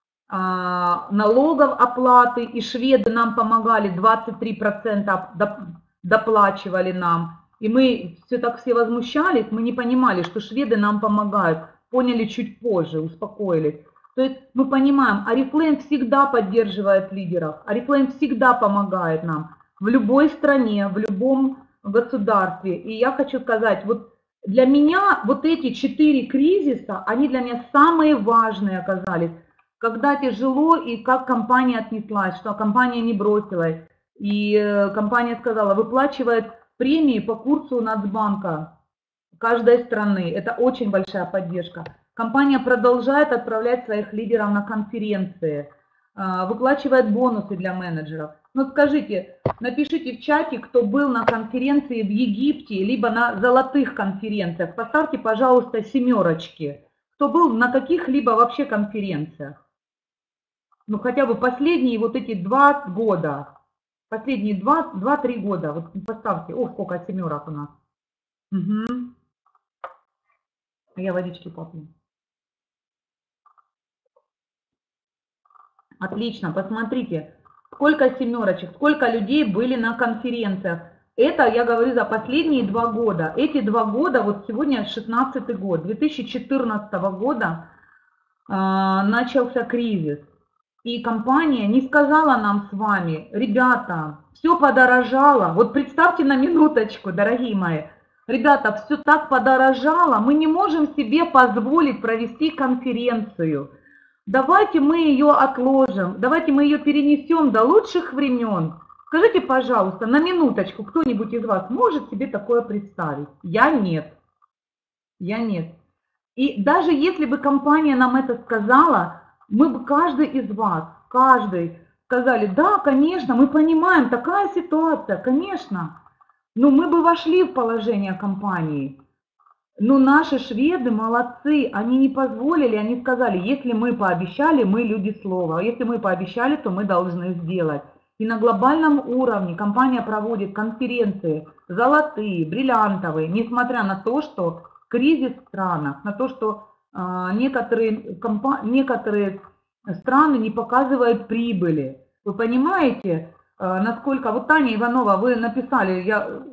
налогов оплаты, и шведы нам помогали, 23% доплачивали нам. И мы все возмущались, мы не понимали, что шведы нам помогают. Поняли чуть позже, успокоились. То есть мы понимаем, Oriflame всегда поддерживает лидеров, Oriflame всегда помогает нам в любой стране, в любом государстве. И я хочу сказать, вот для меня вот эти 4 кризиса, они для меня самые важные оказались. Когда тяжело и как компания отнеслась, что компания не бросилась. И компания сказала, выплачивает премии по курсу Нацбанка каждой страны. Это очень большая поддержка. Компания продолжает отправлять своих лидеров на конференции, выплачивает бонусы для менеджеров. Но скажите, напишите в чате, кто был на конференции в Египте, либо на золотых конференциях. Поставьте, пожалуйста, 7. Кто был на каких-либо вообще конференциях. Ну, хотя бы последние вот эти 2 года. Последние 2-3 года. Вот поставьте. Ох, сколько 7 у нас. Угу. А я водички попью. Отлично, посмотрите, сколько 7, сколько людей были на конференциях. Это я говорю за последние 2 года. Эти 2 года, вот сегодня 16-й год, 2014 года начался кризис. И компания не сказала нам с вами, ребята, все подорожало. Вот представьте на минуточку, дорогие мои. Ребята, все так подорожало, мы не можем себе позволить провести конференцию. Давайте мы ее отложим, давайте мы ее перенесем до лучших времен. Скажите, пожалуйста, на минуточку, кто-нибудь из вас может себе такое представить? Я нет. Я нет. И даже если бы компания нам это сказала, мы бы каждый из вас, сказали, да, конечно, мы понимаем, такая ситуация, конечно. Но мы бы вошли в положение компании. Но наши шведы молодцы, они не позволили, они сказали, если мы пообещали, мы люди слова. А если мы пообещали, то мы должны сделать. И на глобальном уровне компания проводит конференции золотые, бриллиантовые, несмотря на то, что кризис в странах, на то, что некоторые страны не показывают прибыли. Вы понимаете, насколько... Вот Таня Иванова, вы написали,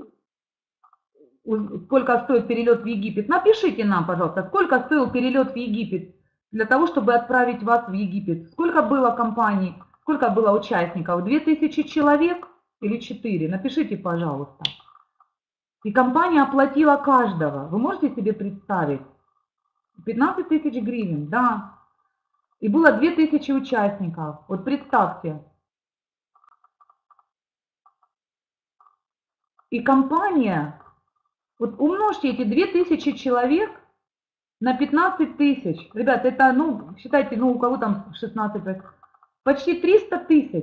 сколько стоит перелет в Египет. Напишите нам, пожалуйста, сколько стоил перелет в Египет для того, чтобы отправить вас в Египет. Сколько было компаний, сколько было участников? 2000 человек или 4? Напишите, пожалуйста. И компания оплатила каждого. Вы можете себе представить? 15 000 гривен, да. И было 2000 участников. Вот представьте. И компания, вот умножьте эти 2000 человек на 15 000. Ребят, это, ну, считайте, ну, у кого там 16, почти 300 000.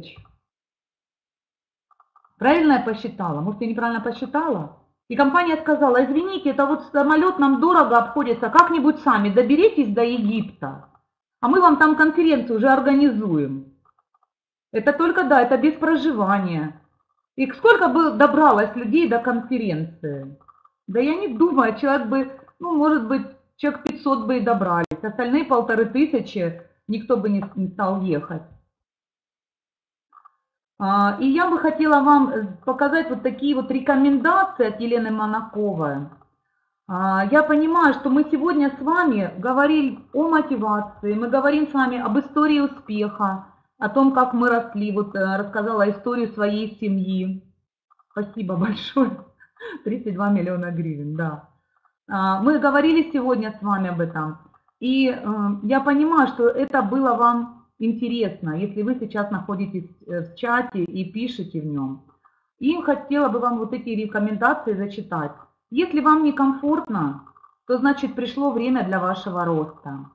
Правильно я посчитала? Может, я неправильно посчитала? И компания сказала, извините, это вот самолет нам дорого обходится, как-нибудь сами доберитесь до Египта, а мы вам там конференцию уже организуем. Это только, да, это без проживания. И сколько бы добралось людей до конференции? Да я не думаю, человек бы, ну, может быть, человек 500 бы и добрались, остальные 1500 никто бы не стал ехать. И я бы хотела вам показать вот такие вот рекомендации от Елены Монаковой. Я понимаю, что мы сегодня с вами говорим о мотивации, мы говорим с вами об истории успеха, о том, как мы росли. Вот рассказала историю своей семьи. Спасибо большое. 32 миллиона гривен, да. Мы говорили сегодня с вами об этом. И я понимаю, что это было вам интересно, если вы сейчас находитесь в чате и пишете в нем. И хотела бы вам вот эти рекомендации зачитать. Если вам некомфортно, то значит пришло время для вашего роста.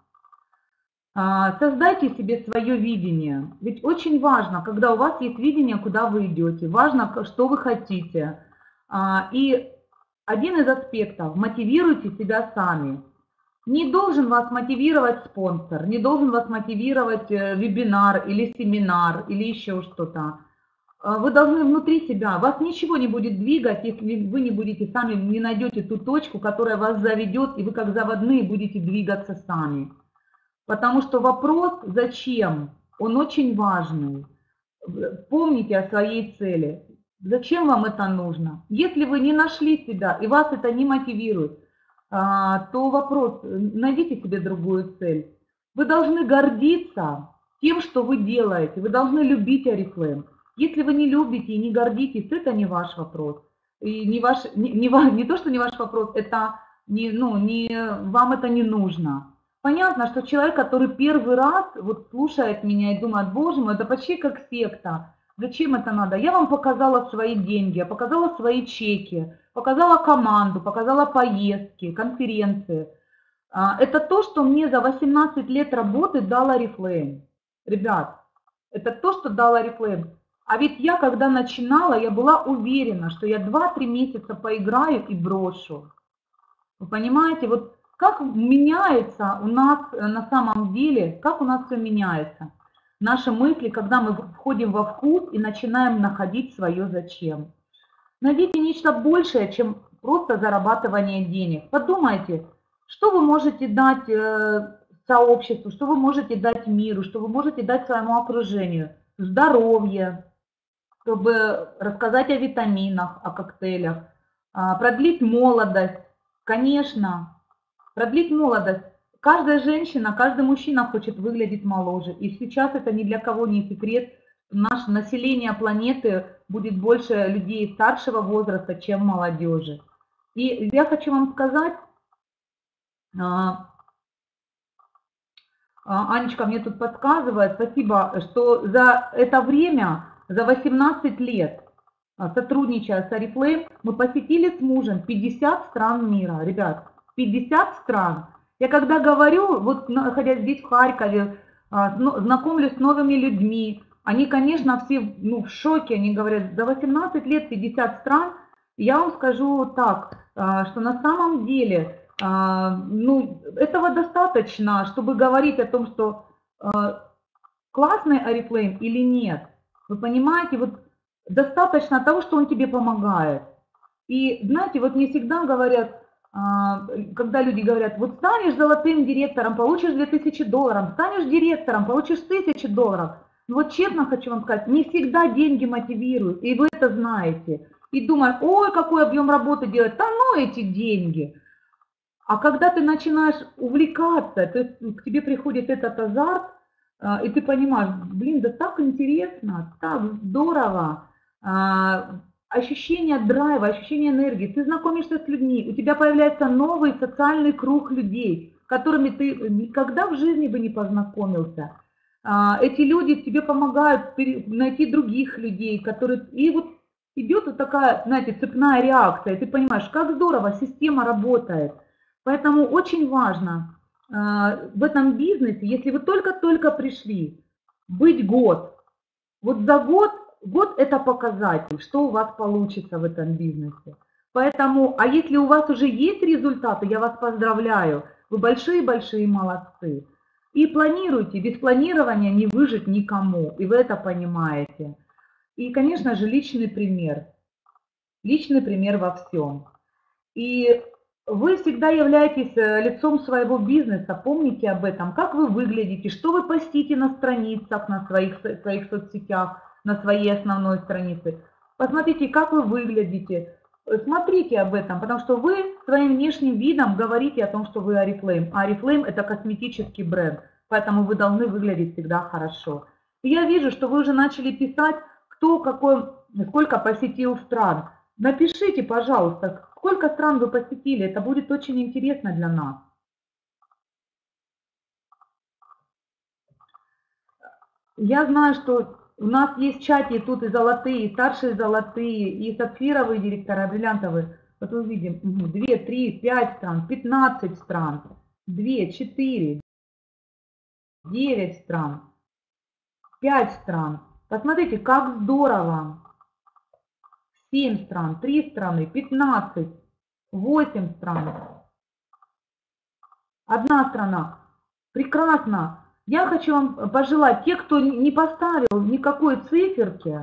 Создайте себе свое видение. Ведь очень важно, когда у вас есть видение, куда вы идете, важно, что вы хотите. И один из аспектов – мотивируйте себя сами. Не должен вас мотивировать спонсор, не должен вас мотивировать вебинар или семинар или еще что-то. Вы должны внутри себя, вас ничего не будет двигать, если вы не будете сами, не найдете ту точку, которая вас заведет, и вы как заводные будете двигаться сами. Потому что вопрос «зачем?» он очень важный. Помните о своей цели. Зачем вам это нужно? Если вы не нашли себя и вас это не мотивирует, то вопрос, найдите себе другую цель. Вы должны гордиться тем, что вы делаете. Вы должны любить Oriflame. Если вы не любите и не гордитесь, это не ваш вопрос. И не то, что не ваш вопрос, это вам это не нужно. Понятно, что человек, который первый раз вот слушает меня и думает, боже мой, это почти как секта. Зачем это надо? Я вам показала свои деньги, я показала свои чеки, показала команду, показала поездки, конференции. Это то, что мне за 18 лет работы дал Oriflame. Ребят, это то, что дал Oriflame. А ведь я, когда начинала, я была уверена, что я 2-3 месяца поиграю и брошу. Вы понимаете, вот как меняется у нас на самом деле, как у нас все меняется. Наши мысли, когда мы входим во вкус и начинаем находить свое зачем. Найдите нечто большее, чем просто зарабатывание денег. Подумайте, что вы можете дать сообществу, что вы можете дать миру, что вы можете дать своему окружению. Здоровье, чтобы рассказать о витаминах, о коктейлях, продлить молодость. Конечно, продлить молодость. Каждая женщина, каждый мужчина хочет выглядеть моложе. И сейчас это ни для кого не секрет. Наше население планеты будет больше людей старшего возраста, чем молодежи. И я хочу вам сказать, Анечка мне тут подсказывает, спасибо, что за это время, за 18 лет, сотрудничая с Oriflame, мы посетили с мужем 50 стран мира. Ребят, 50 стран. Я когда говорю, вот находясь здесь в Харькове, знакомлюсь с новыми людьми, они, конечно, все в шоке, они говорят, за 18 лет 50 стран. Я вам скажу так, что на самом деле, этого достаточно, чтобы говорить о том, что классный Oriflame или нет. Вы понимаете, вот достаточно того, что он тебе помогает. И знаете, вот мне всегда говорят, когда люди говорят, вот станешь золотым директором, получишь $2000, станешь директором, получишь $1000. Но вот честно хочу вам сказать, не всегда деньги мотивируют, и вы это знаете. И думаешь, ой, какой объем работы делать, да ну эти деньги. А когда ты начинаешь увлекаться, то есть к тебе приходит этот азарт, и ты понимаешь, блин, да так интересно, так здорово, ощущение драйва, ощущение энергии, ты знакомишься с людьми, у тебя появляется новый социальный круг людей, с которыми ты никогда в жизни бы не познакомился. Эти люди тебе помогают найти других людей, которые... И вот идет вот такая, знаете, цепная реакция, и ты понимаешь, как здорово система работает. Поэтому очень важно в этом бизнесе, если вы только-только пришли, быть год. Вот за год это показатель, что у вас получится в этом бизнесе. Поэтому, а если у вас уже есть результаты, я вас поздравляю, вы большие-большие молодцы. И планируйте, без планирования не выжить никому, и вы это понимаете. И, конечно же, личный пример во всем. И вы всегда являетесь лицом своего бизнеса, помните об этом, как вы выглядите, что вы постите на страницах, на своих соцсетях, на своей основной странице. Посмотрите, как вы выглядите. Смотрите об этом, потому что вы своим внешним видом говорите о том, что вы Oriflame. А Oriflame – это косметический бренд, поэтому вы должны выглядеть всегда хорошо. И я вижу, что вы уже начали писать, кто какой, сколько посетил стран. Напишите, пожалуйста, сколько стран вы посетили, это будет очень интересно для нас. Я знаю, что у нас есть в чате тут и золотые, и старшие золотые, и сапфировые директора, бриллиантовые. Вот мы видим 2, 3, 5 стран, 15 стран, 2, 4, 9 стран, 5 стран. Посмотрите, как здорово. 7 стран, 3 страны, 15, 8 стран. 1 страна. Прекрасно. Я хочу вам пожелать, те, кто не поставил никакой циферки,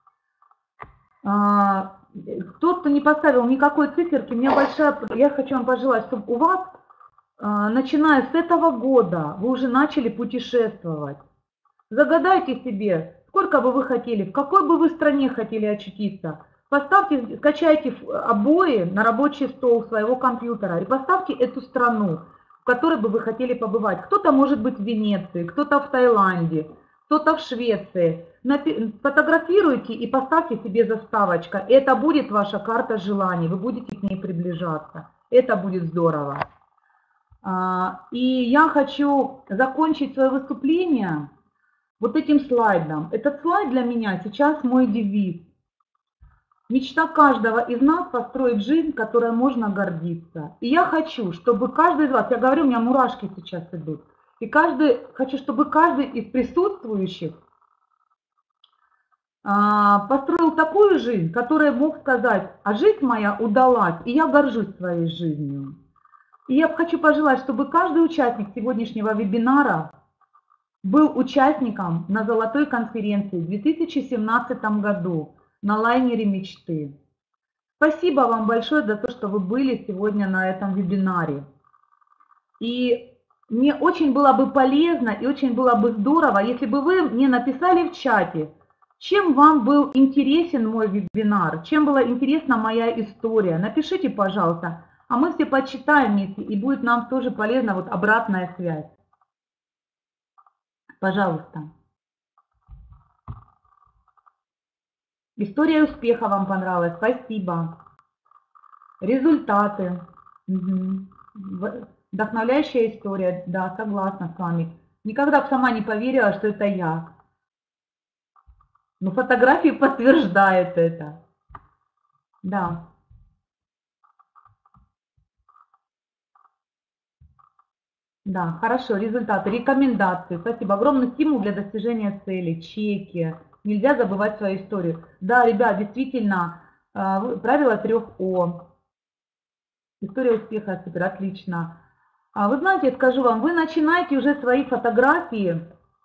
тот, кто не поставил никакой циферки, я хочу вам пожелать, чтобы у вас, начиная с этого года, вы уже начали путешествовать. Загадайте себе, сколько бы вы хотели, в какой бы вы стране хотели очутиться. Поставьте, скачайте обои на рабочий стол своего компьютера и поставьте эту страну, в которой бы вы хотели побывать. Кто-то может быть в Венеции, кто-то в Таиланде, кто-то в Швеции. Фотографируйте и поставьте себе заставочка. Это будет ваша карта желаний, вы будете к ней приближаться. Это будет здорово. И я хочу закончить свое выступление вот этим слайдом. Этот слайд для меня сейчас мой девиз. Мечта каждого из нас построить жизнь, которой можно гордиться. И я хочу, чтобы каждый из вас, я говорю, у меня мурашки сейчас идут, и хочу, чтобы каждый из присутствующих построил такую жизнь, которая мог сказать, а жизнь моя удалась, и я горжусь своей жизнью. И я хочу пожелать, чтобы каждый участник сегодняшнего вебинара был участником на Золотой конференции в 2017 году. На лайнере мечты. Спасибо вам большое за то, что вы были сегодня на этом вебинаре. И мне очень было бы полезно и очень было бы здорово, если бы вы мне написали в чате, чем вам был интересен мой вебинар, чем была интересна моя история. Напишите, пожалуйста, а мы все почитаем вместе, и будет нам тоже полезна вот обратная связь. Пожалуйста. История успеха вам понравилась, спасибо. Результаты. Вдохновляющая история, да, согласна с вами. Никогда бы сама не поверила, что это я. Но фотографии подтверждают это. Да. Да, хорошо, результаты, рекомендации. Спасибо. Огромный стимул для достижения цели, чеки. Нельзя забывать свою историю. Да, ребят, действительно, правило 3 О. История успеха, супер, отлично. Вы знаете, я скажу вам, вы начинаете уже свои фотографии,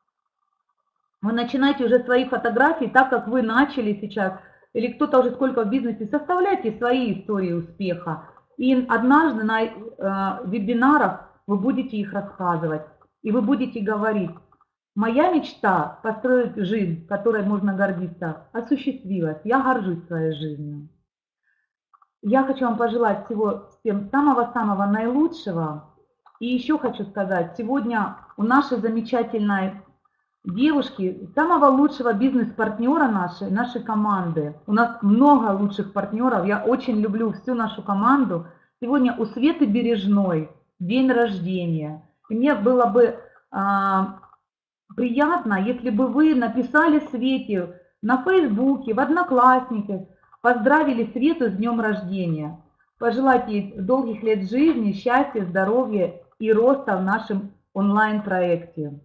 так как вы начали сейчас, или кто-то уже сколько в бизнесе, составляйте свои истории успеха. И однажды на вебинарах вы будете их рассказывать, и вы будете говорить, моя мечта построить жизнь, которой можно гордиться, осуществилась. Я горжусь своей жизнью. Я хочу вам пожелать всем самого-самого наилучшего. И еще хочу сказать, сегодня у нашей замечательной девушки, самого лучшего бизнес-партнера нашей команды. У нас много лучших партнеров. Я очень люблю всю нашу команду. Сегодня у Светы Бережной день рождения. И мне было бы приятно, если бы вы написали Свете на Фейсбуке, в Одноклассниках, поздравили Свету с днем рождения. Пожелать ей долгих лет жизни, счастья, здоровья и роста в нашем онлайн-проекте.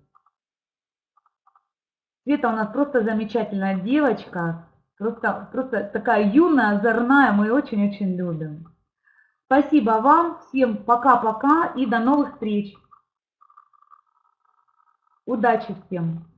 Света у нас просто замечательная девочка, просто такая юная, озорная, мы ее очень-очень любим. Спасибо вам, всем пока-пока и до новых встреч. Удачи всем!